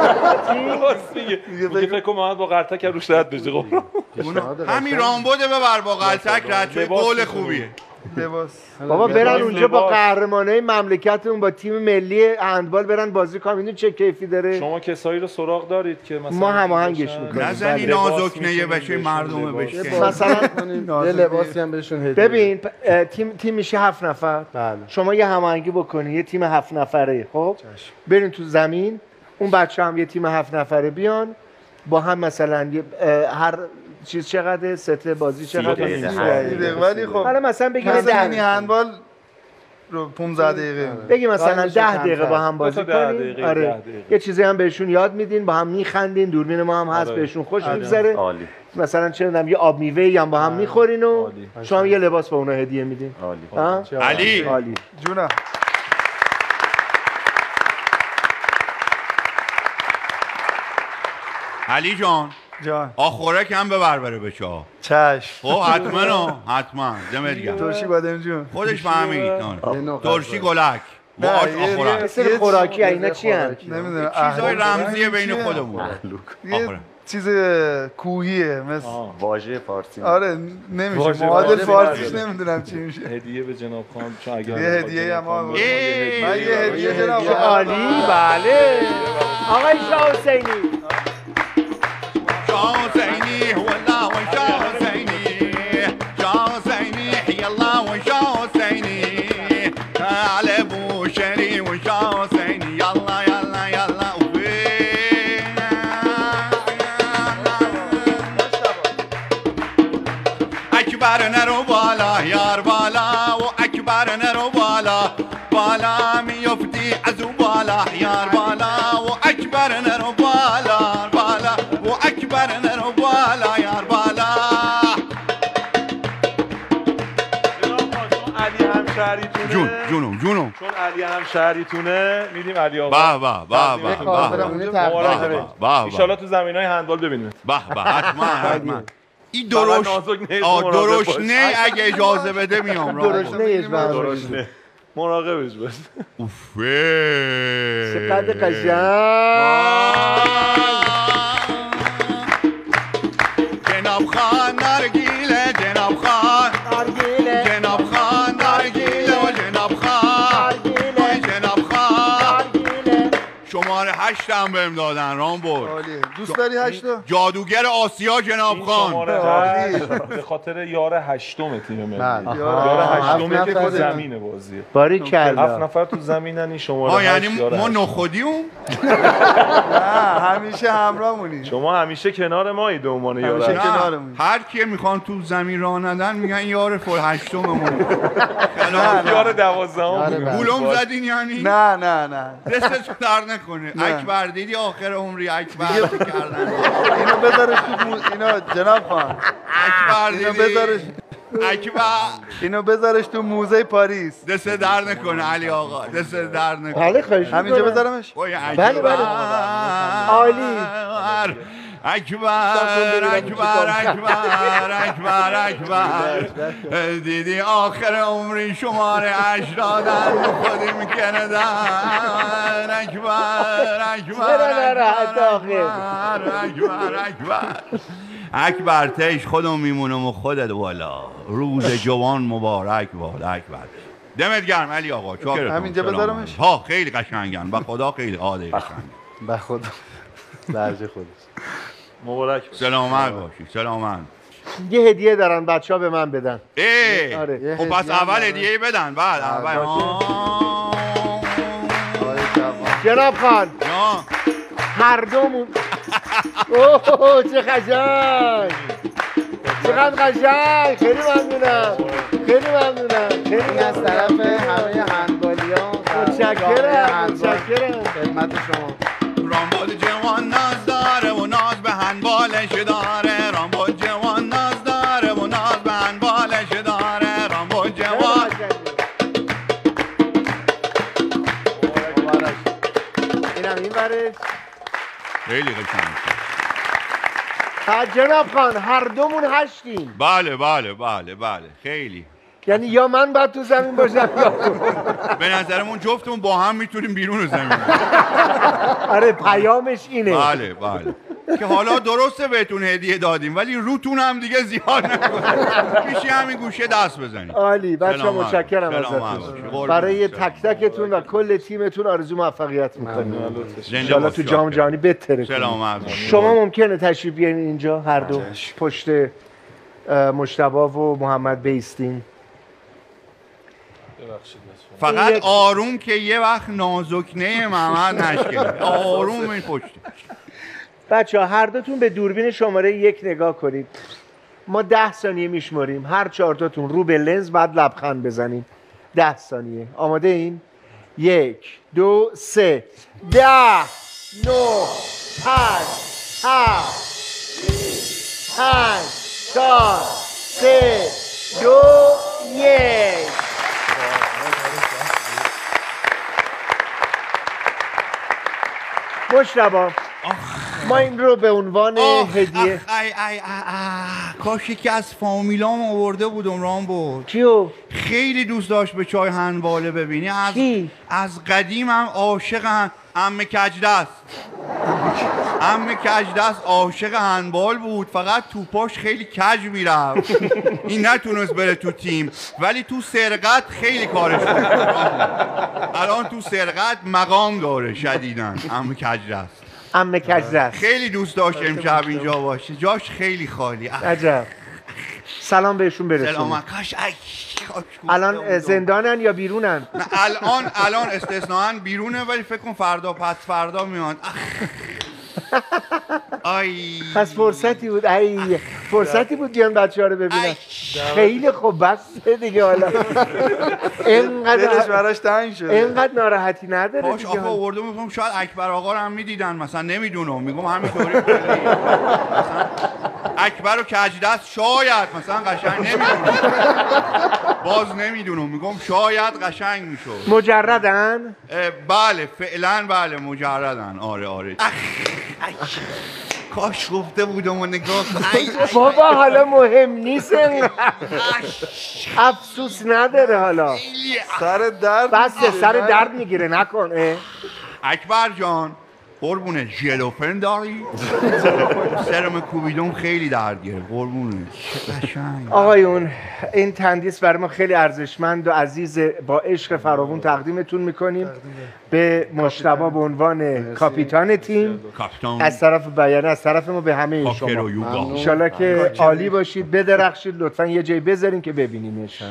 میگه فکر کنم محمد با قرتک روش رد بشه. همین رامبده ببر با قرتک رد شه، قول خوبیه. لباس بابا برن اونجا با قهرمانای مملکتمون با تیم ملی هندبال برن بازی کنن، میدونی چه کیفی داره؟ شما کسایی رو سراغ دارید که مثلا ما هماهنگش میکنیم. نزنی نازکنه بشه مردمه بشه. مثلا یه لباسی هم بهشون هدیه. ببین تیم تیم میشه هفت نفر. بله. شما یه هماهنگی بکنی یه تیم هفت نفره، خب برین تو زمین، اون بچه هم یه تیم هفت نفره بیان با هم مثلا هر چیز چقدر ست بازی چقدر ولی خب حالا مثلا بگیم ده هندبال رو پانزده دقیقه بگیم مثلا ده دقیقه با هم بازی کنیم. آره یه چیزی هم بهشون یاد میدین، با هم میخندین، دوربین ما هم هست بهشون خوش میگذره. مثلا چه میدونم یه آب میوه‌ای هم با هم میخورین و شما هم یه لباس به اونا هدیه میدین. علی علی جونا علی جان جان آخوره کم ببر بره بچه ها. چشم. خب حتما نه حتما دمت گرم. ترشی بادم جون خودش فهمید. ترشی گلک با آش آخوره. سر خوراکی اینا چی هست؟ نمیدونم چیزای رمزیه بین خودمون. یه چیز کوهیه مثل واژه فارسی. آره نمیشه معادل فارسیش نمیدونم چی میشه. هدیه به جناب خان چون اگر یه هدیه هم من یه هدیه جناب عالی. بله آقای شاه حسینی. شاه حسینی والله و شاه حسینی شاه حسینی حی الله و شاه حسینی علی بوشری و شاه حسینی یلا یلا یلا اکبر نرو بالا یار بالا و اکبر نرو بالا بالا میفتی عزو بالا یار بالا و اکبر نرو بالا بالا و اکبر نرو بالا یار بالا. علی همشهریتونه. جون جونم جونم چون علی همشهریتونه میدیم علی آقا. با با با با با ان شاء الله تو زمینای هندبال ببینیم. به به حتما حتما. این درشت آه درشنه اگه اجازه بده میام درشنه اجازه درشنه مراقبش باش. اوفه چقدر قشنگ. جناب خان نرگیله جناب خان نرگیله جناب خان نرگیله و جناب خان جناب خان شماره هشت هم بهم دادن رامبو. دوست داری هشتو؟ جادوگر آسیا جناب خان. به خاطر یار هشتم تیم ملی. یار هشتمی که تو زمین بازیه. باریکلا. هفت نفر تو زمینن این شماره. یعنی ما نخودیم؟ نه همیشه همراهمونی. شما همیشه کنار مایی به عنوان یار هشتم. هر کی میخوان تو زمین راه ندن میگن یار فول هشتممون. یار دوازدهم. گولم زدین یعنی؟ نه نه نه. دستتون در نکنه. اکبر دیدی آخر عمری اکبر کردن. اینو بذارش تو موز... اینو جناب خان اکبر دیدی اینو بذارش اکبر اینو بذارش تو موزه پاریس. دست در نکنه علی آقا دست در نکنه. بله خواهش می‌کنم. همینجا بذارمش؟ بله بله. عالی. اکبر اکبر اکبر اکبر اکبر دیدی آخر عمری شماره هشت دادن خودی میکنه دن اکبر اکبر اکبر اکبر اکبر تیش خودم میمونم و خودت والا. روز جوان مبارک باد اکبر. دمت گرم علی آقا. همینجا بذارمش؟ ها خیلی قشنگن به خدا خیلی عالی قشنگ. به خدا درجه خودش. مبارک سلامت باشی. سلامت. یه هدیه دارن بچه‌ها به من بدن. ای آره. خب پس اول هدیه بدن بعد اول. جناب خان هر دومون اوه چه قشنگ چقدر قشنگ. خیلی ممنونم خیلی ممنونم. خیلی از طرف همه هندبالی‌ها متشکرم متشکرم خدمت شما. رامبول جوان ناز داره و ناز به هندبالش داره. رامبول جوان ناز داره و ناز به هندبالش داره. رامبول جوان اینم این برش. خیلی قشنگ. جناب خان هر دومون هشتیم. بله بله بله بله خیلی. یعنی یا من باید تو زمین باشم یا تو. به نظرمون جفتمون با هم میتونیم بیرون زمین. آره پیامش اینه. بله بله. که حالا درسته بهتون هدیه دادیم ولی روتون هم دیگه زیاد نکنید. میشه همین گوشه دست بزنید. عالی. بچه‌ها متشکرم ازتون. برای تک تکتون و کل تیمتون آرزو موفقیت می‌کنیم. ان شاءالله تو جام جهانی بهتره. سلامت. شما ممکنه تشریف بیارین اینجا هر دو پشت مجتبی و محمد بیستین. فقط آروم که یه وقت نازکنه محمد نشکنه. آروم این پشت. بچه ها هر دوتون به دوربین شماره یک نگاه کنید. ما ده ثانیه میشماریم. هر چهار تاتون رو به لنز بعد لبخند بزنیم. ده ثانیه. آماده این؟ یک دو سه ده نو پنج هفت پنج چهار سه دو یک. مجتبی ما این رو به عنوان هدیه ای ای کاش یکی از فامیلام آورده بودم رامبو. کیو؟ خیلی دوست داشت به چای هندباله ببینی. از کی؟ از قدیمم عاشق عمه کجدست. عمه کجدست عاشق هندبال بود فقط توپاش خیلی کج میرفت. این نتونست بره تو تیم ولی تو سرقت خیلی کارش بود. الان تو سرقت مقام داره شدیدن. عمه کجدست عمه کجدست خیلی دوست داشت امشب اینجا باشه. جاش خیلی خالی. عجب. سلام بهشون برسونید. سلام. کاش ای الان زندانن یا بیرونن؟ نه الان الان استثناً بیرونه ولی فکر کن فردا پس فردا میان. آی پس فرصتی بود. ای فرصتی بود بیان بچه‌ها رو ببینن. خیلی خوب بس دیگه. حالا اینقدر دلش براش تنگ شده. اینقدر ناراحتی نداره. باش آقا آورده میگم شاید اکبر آقا رو هم میدیدن مثلا نمیدونم. میگم همینطوری مثلا اکبر و کجدست شاید مثلا قشنگ نمیدونم. باز نمیدونم. میگم شاید قشنگ میشد. مجردن؟ بله فعلا بله مجردن. آره آره. کاش گفته بودم و نگاه بابا حالا مهم نیست افسوس نداره حالا سر درد بسته سر درد میگیره نکن اکبر جان قربونه ژلوفن داری؟ سرم کوبیدم خیلی درد گرفت قربونه آقایون این تندیس برای ما خیلی ارزشمند و عزیز با عشق فراوون تقدیمتون میکنیم به مجتبی به عنوان کاپیتان تیم از طرف بیانه از طرف ما به همه شما انشالله که عالی باشید بدرخشید لطفا یه جای بذارین که ببینیمش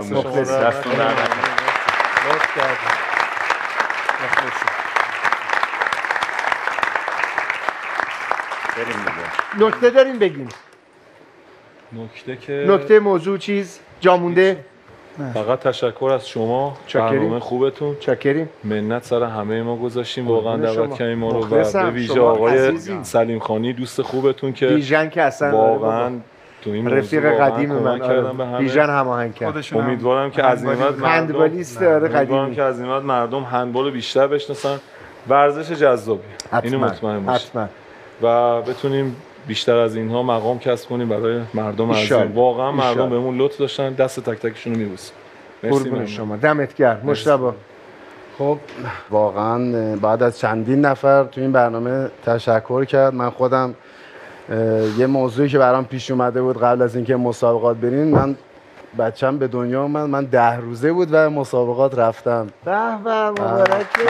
نکته داریم بگیم نکته که نکته موضوع چیز جا مونده فقط تشکر از شما برنامه خوبتون چاکریم منت سر همه ما گذاشتیم واقعا دعوت کردیم ما رو و به ویژه آقای سلیم خانی دوست خوبتون که بیژن که اصلا واقعا تو این رفیق قدیم من بیژن هماهنگ کرد امیدوارم که از این بعد هندبالیست آره امیدوارم که از این بعد مردم هندبال بیشتر بشناسن ورزش جذابی اینو مطمئن باشید و بتونیم بیشتر از اینها مقام کسب کنیم برای مردم عزیز واقعا مردم بهمون لطف داشتن دست تک تکشون رو میبوسیم قربون شما دمت گرم مجتبی خب واقعا بعد از چندین نفر تو این برنامه تشکر کرد من خودم یه موضوعی که برام پیش اومده بود قبل از اینکه مسابقات برین من بچه‌م به دنیا اومد من ده روزه بود و مسابقات رفتم به به مبارکه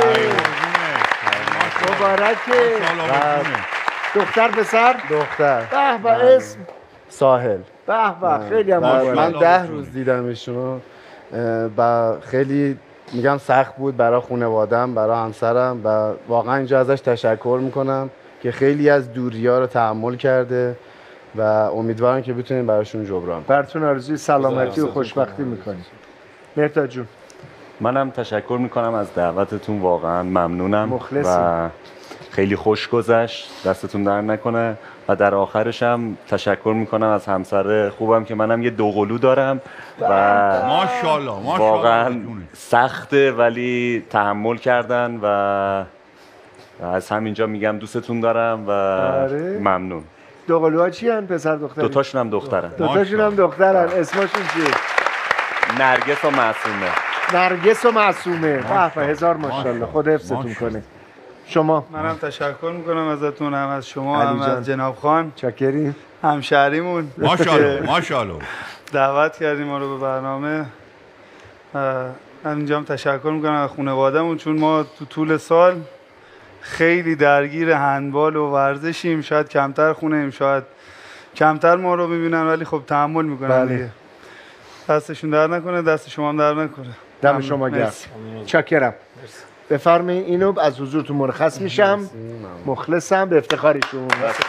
مبارکه دختر پسر دختر به به اسم ساحل به به خیلی هم من ده روز دیدمشون و خیلی میگم سخت بود برای خانواده‌ام برای همسرم و واقعا اینجا ازش تشکر میکنم که خیلی از دوری‌ها رو تحمل کرده و امیدوارم که بتونیم براشون جبران براتون آرزوی سلامتی و خوشبختی میکنیم مهرداد جون منم تشکر میکنم از دعوتتون واقعا ممنونم مخلصی. و خیلی خوش گذشت دستتون در نکنه و در آخرش هم تشکر میکنم از همسر خوبم که منم یه دوقلو دارم و ماشاءالله واقعا سخته ولی تحمل کردن و از همینجا میگم دوستتون دارم و آره. ممنون دوقلوها چی هن پسر دختری؟ دوتاشون هم دخترن دوتاشون هم دخترن اسمشون چیه؟ نرگس و معصومه نرگس و معصومه به هزار ماشاءالله خدا حفظتون کنه شما منم تشکر میکنم ازتون هم از شما هم از جناب خان چاکریم همشهریمون ماشاءالله ماشاءالله دعوت کردیم ما رو به برنامه همینجا هم تشکر میکنم از خانواده‌مون چون ما تو طول سال خیلی درگیر هندبال و ورزشیم شاید کمتر خونه‌ایم شاید کمتر ما رو میبینن ولی خب تحمل میکنن بله. دستشون در نکنه دست شما هم در نکنه دم شما گرم چاکرم بفرمایید اینو از حضورتون مرخص میشم مخلصم به افتخارشون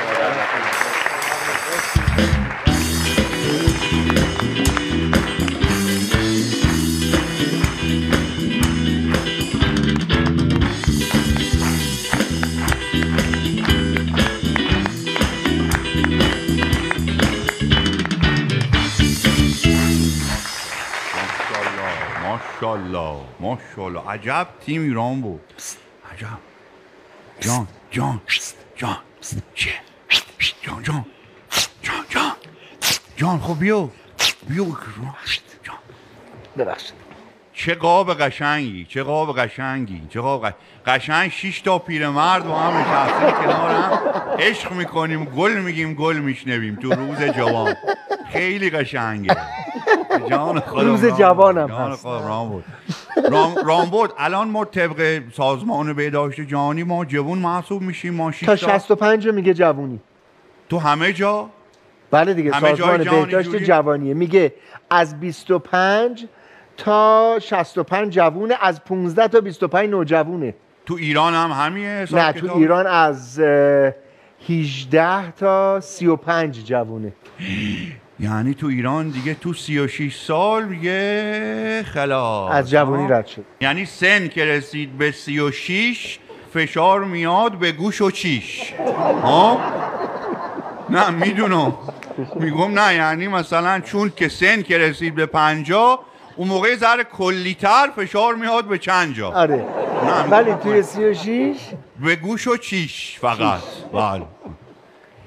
ماشاءالله ماشاءالله عجب تیم ایران بود عجب جان جان جان چه جان جان جان جان جان خب بیو بیو جان ببخشید چه قاب قشنگی چه قاب قشنگی چه قاب قشنگ شش تا پیرمرد با هم نشستیم کنار هم عشق میکنیم گل میگیم گل میشنویم تو روز جوان خیلی قشنگه جان خودم روز جوانم جان خودم رام بود رام, رام بود الان ما طبق سازمان بهداشت جهانی ما جوان محسوب میشیم ما تا شصت و پنج میگه جوونی تو همه جا بله دیگه سازمان بهداشت جوانیه میگه از بیست و پنج تا شصت و پنج جوونه از پانزده تا بیست و پنج نوجوونه تو ایران هم همیه نه تو کتاب؟ ایران از هجده تا سی و پنج جوونه یعنی تو ایران دیگه تو سی و شش سال یه خلاص از جوانی رد شد یعنی سن که رسید به سی و شش فشار میاد به گوش و چیش ها نه میدونم میگم نه یعنی مثلا چون که سن که رسید به پنجاه اون موقع ذره کلیتر فشار میاد به چند جا آره ولی توی سی و شش به گوش و چیش فقط بله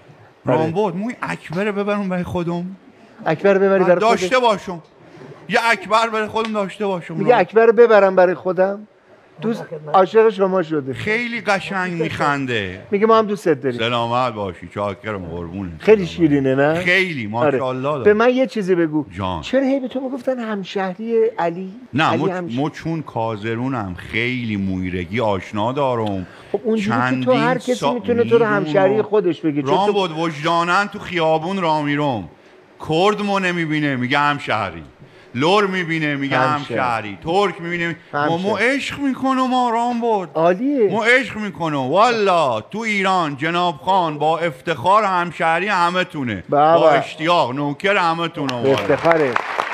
رامبد موی اکبر ببرم برای خودم. اکبر ببری برای خودم داشته باشم. یه اکبر برای خودم داشته باشم. میگه اکبر ببرم برای خودم. دوست عاشق شما شده. خیلی قشنگ میخنده. میگه ما هم دوستت داریم. سلامت باشی. چاکرم قربونت. خیلی شیرینه نه؟ خیلی ماشاءالله. آره. به من یه چیزی بگو. جان. چرا هی به تو میگفتن همشهری علی؟ نه علی مو, همش... مو چون کازرونم خیلی مویرگی آشنا دارم. خب اونجوری که تو هر کسی سا... میتونه تو رو همشهری خودش بگه. رام تو... بود وجدانن تو خیابون را میرم. کرد مو نمیبینه میگه همشهری. لور میبینه میگه همشهری. ترک میبینه ما مو عشق میکنم آرام بود. عالیه. مو عشق میکنم والا تو ایران جناب خان با افتخار همشهری همه تونه. با اشتیاق نوکر همه تونه. به افتخاره.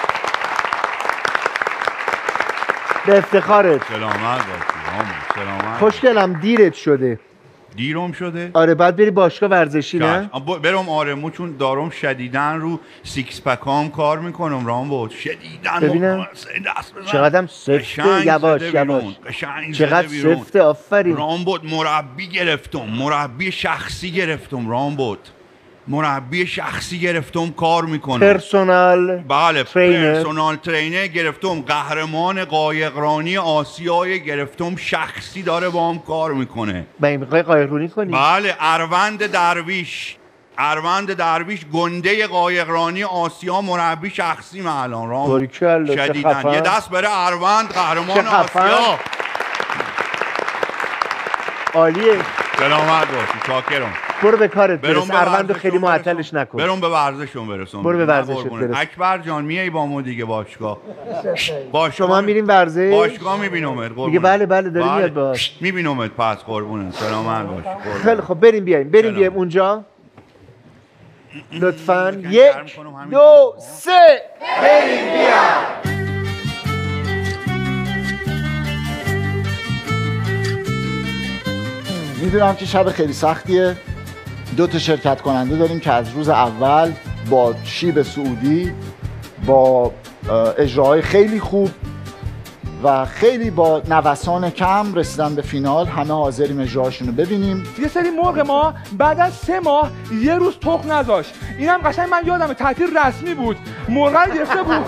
به افتخارت. سلامت باشی. سلامت. خوشگلم دیرت شده. دیرم شده؟ آره بعد بری باشگاه ورزشی نه؟ برم آره مو چون دارم شدیدن رو سیکس پکام کار میکنم رام بود شدیدن ببینم چقدرم سفته یواش یواش چقدر سفته آفرین رام بود مربی گرفتم مربی شخصی گرفتم رام بود مربی شخصی گرفتم کار میکنم پرسونال بله ترینر. پرسونال ترینر گرفتم قهرمان قایقرانی آسیای گرفتم شخصی داره با هم کار میکنه با میخوای قایقرانی کنی؟ بله اروند درویش اروند درویش گنده قایقرانی آسیا مربی شخصی من الان رام شدیدن یه دست بره اروند قهرمان آسیا عالیه سلامت باشی چاکرم برو به کارت برس اروندو خیلی معطلش نکن برم به ورزشون برسون برو به ورزشت برس اکبر جان میای با ما دیگه باشگاه باشگاه شما میریم ورزش باشگاه میبینمت قربونت دیگه بله بله داری میاد باش میبینمت پس قربونت سلامت باش خیلی خب بریم بیایم بریم بیایم اونجا لطفاً یک دو سه بریم بیایم میدونم که شب خیلی سختیه دو تا شرکت کننده داریم که از روز اول با شیب سعودی با اجراهای خیلی خوب و خیلی با نوسان کم رسیدن به فینال همه حاضریم اجراهاشون رو ببینیم یه سری مرغ ما بعد از سه ماه یه روز تخم نذاشت اینم قشنگ من یادمه تعطیل رسمی بود مرغ رو گرفته بود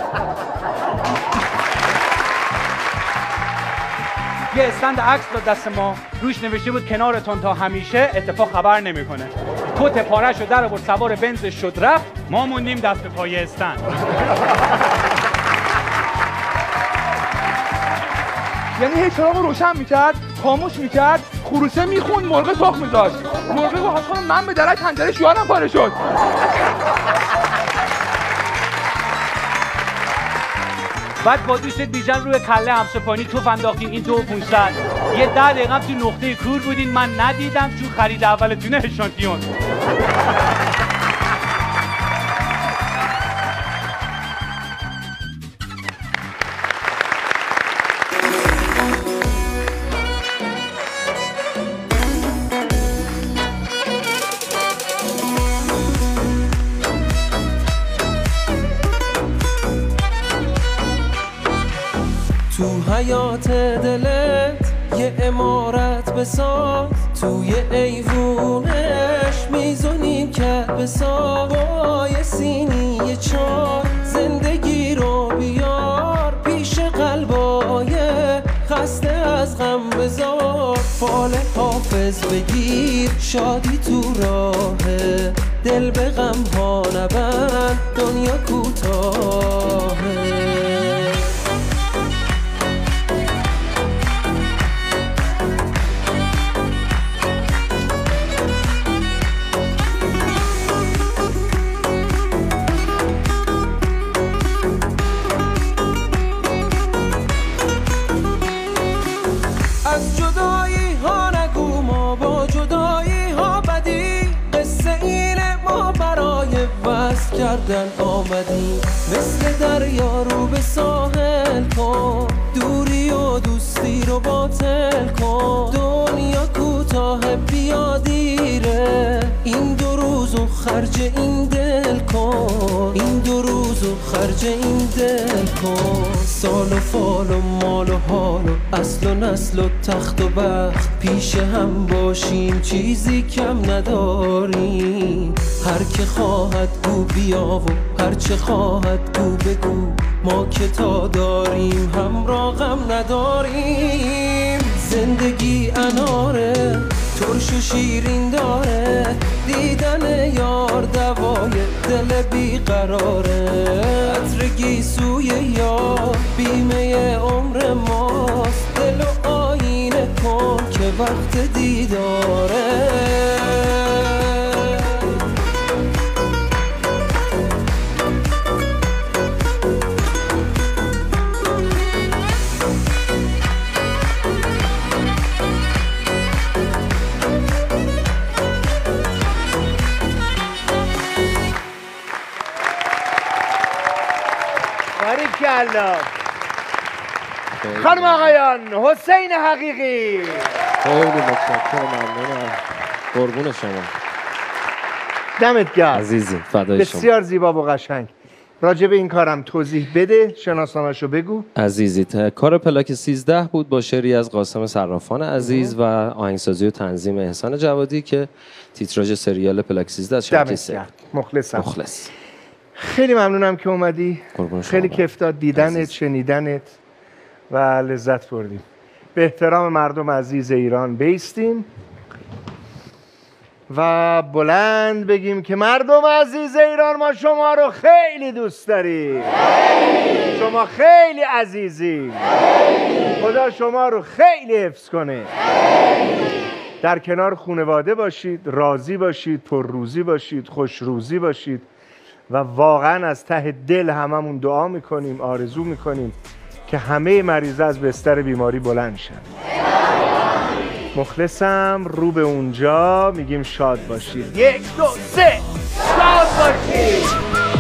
یه استند عکس داد دست ما روش نوشته بود کنارتون تا همیشه اتفاق خبر نمیکنه کت پاره‌ش رو در آورد سوار بنزش شد رفت ما موندیم دست به پای استند یعنی هی چراغ روشن میکرد خاموش میکرد خروسه میخوند مرغ تخم میذاشت مرغ رو حالا من به درک پنجره شوهرم پاره شد بعد با دوست بیژن روی کله همسپانی توف انداختین این دو و پونصد یه ده دقیقه تو نقطه کور بودین من ندیدم چون خرید اولتونه اشانتیون تو حیات دلت یه امارت بساز توی ایوونش میزونیم که بساز با یه سینی یه چای زندگی رو بیار پیش قلبای خسته از غم بذار فال حافظ بگیر شادی تو راهه دل به غم ها نبند دنیا کوتاهه کردن آمدیم مثل دریا رو به ساحل کن دوری و دوستی رو باطل کن دنیا کوتاه بیا دیره این دو روزو خرج این دل کن این دو روزو خرج این دل کن سال و فال و مال و حال و اصل و نسل و تخت و بخت پیش هم باشیم چیزی کم نداریم هر که خواهد گو بیا و هر چه خواهد گو بگو ما که تا داریم همراه غم نداریم زندگی اناره ترش و شیرین داره دیدن یار دوای دل بیقراره عطر گیسوی یار بیمه عمر ماست دل و آینه کن که وقت دیداره باریکالله. خانم آقایان، حسین حقیقی. خیلی متشکرم، ممنونم. قربون شما. دمت گرم عزیزی، فدای شما. بسیار زیبا و قشنگ. راجع به این کارم توضیح بده، شناسنامه‌شو بگو. عزیزی، کار پلاک سیزده بود با شعری از قاسم صرافان عزیز و آهنگسازی و تنظیم احسان جوادی که تیتراژ سریال پلاک سیزده از شبکه سه. مخلصم. مخلص. خیلی ممنونم که اومدی. خیلی کیف داد دیدنت، عزیز. شنیدنت و لذت بردیم. به احترام مردم عزیز ایران بیستیم و بلند بگیم که مردم عزیز ایران ما شما رو خیلی دوست داریم. شما خیلی عزیزی. خدا شما رو خیلی حفظ کنه. در کنار خانواده باشید، راضی باشید، پرروزی باشید، خوشروزی باشید و واقعا از ته دل هممون دعا میکنیم، آرزو میکنیم که همه مریضا از بستر بیماری بلند شن. مخلصم. رو به اونجا میگیم شاد باشید. یک دو سه، شاد باشید.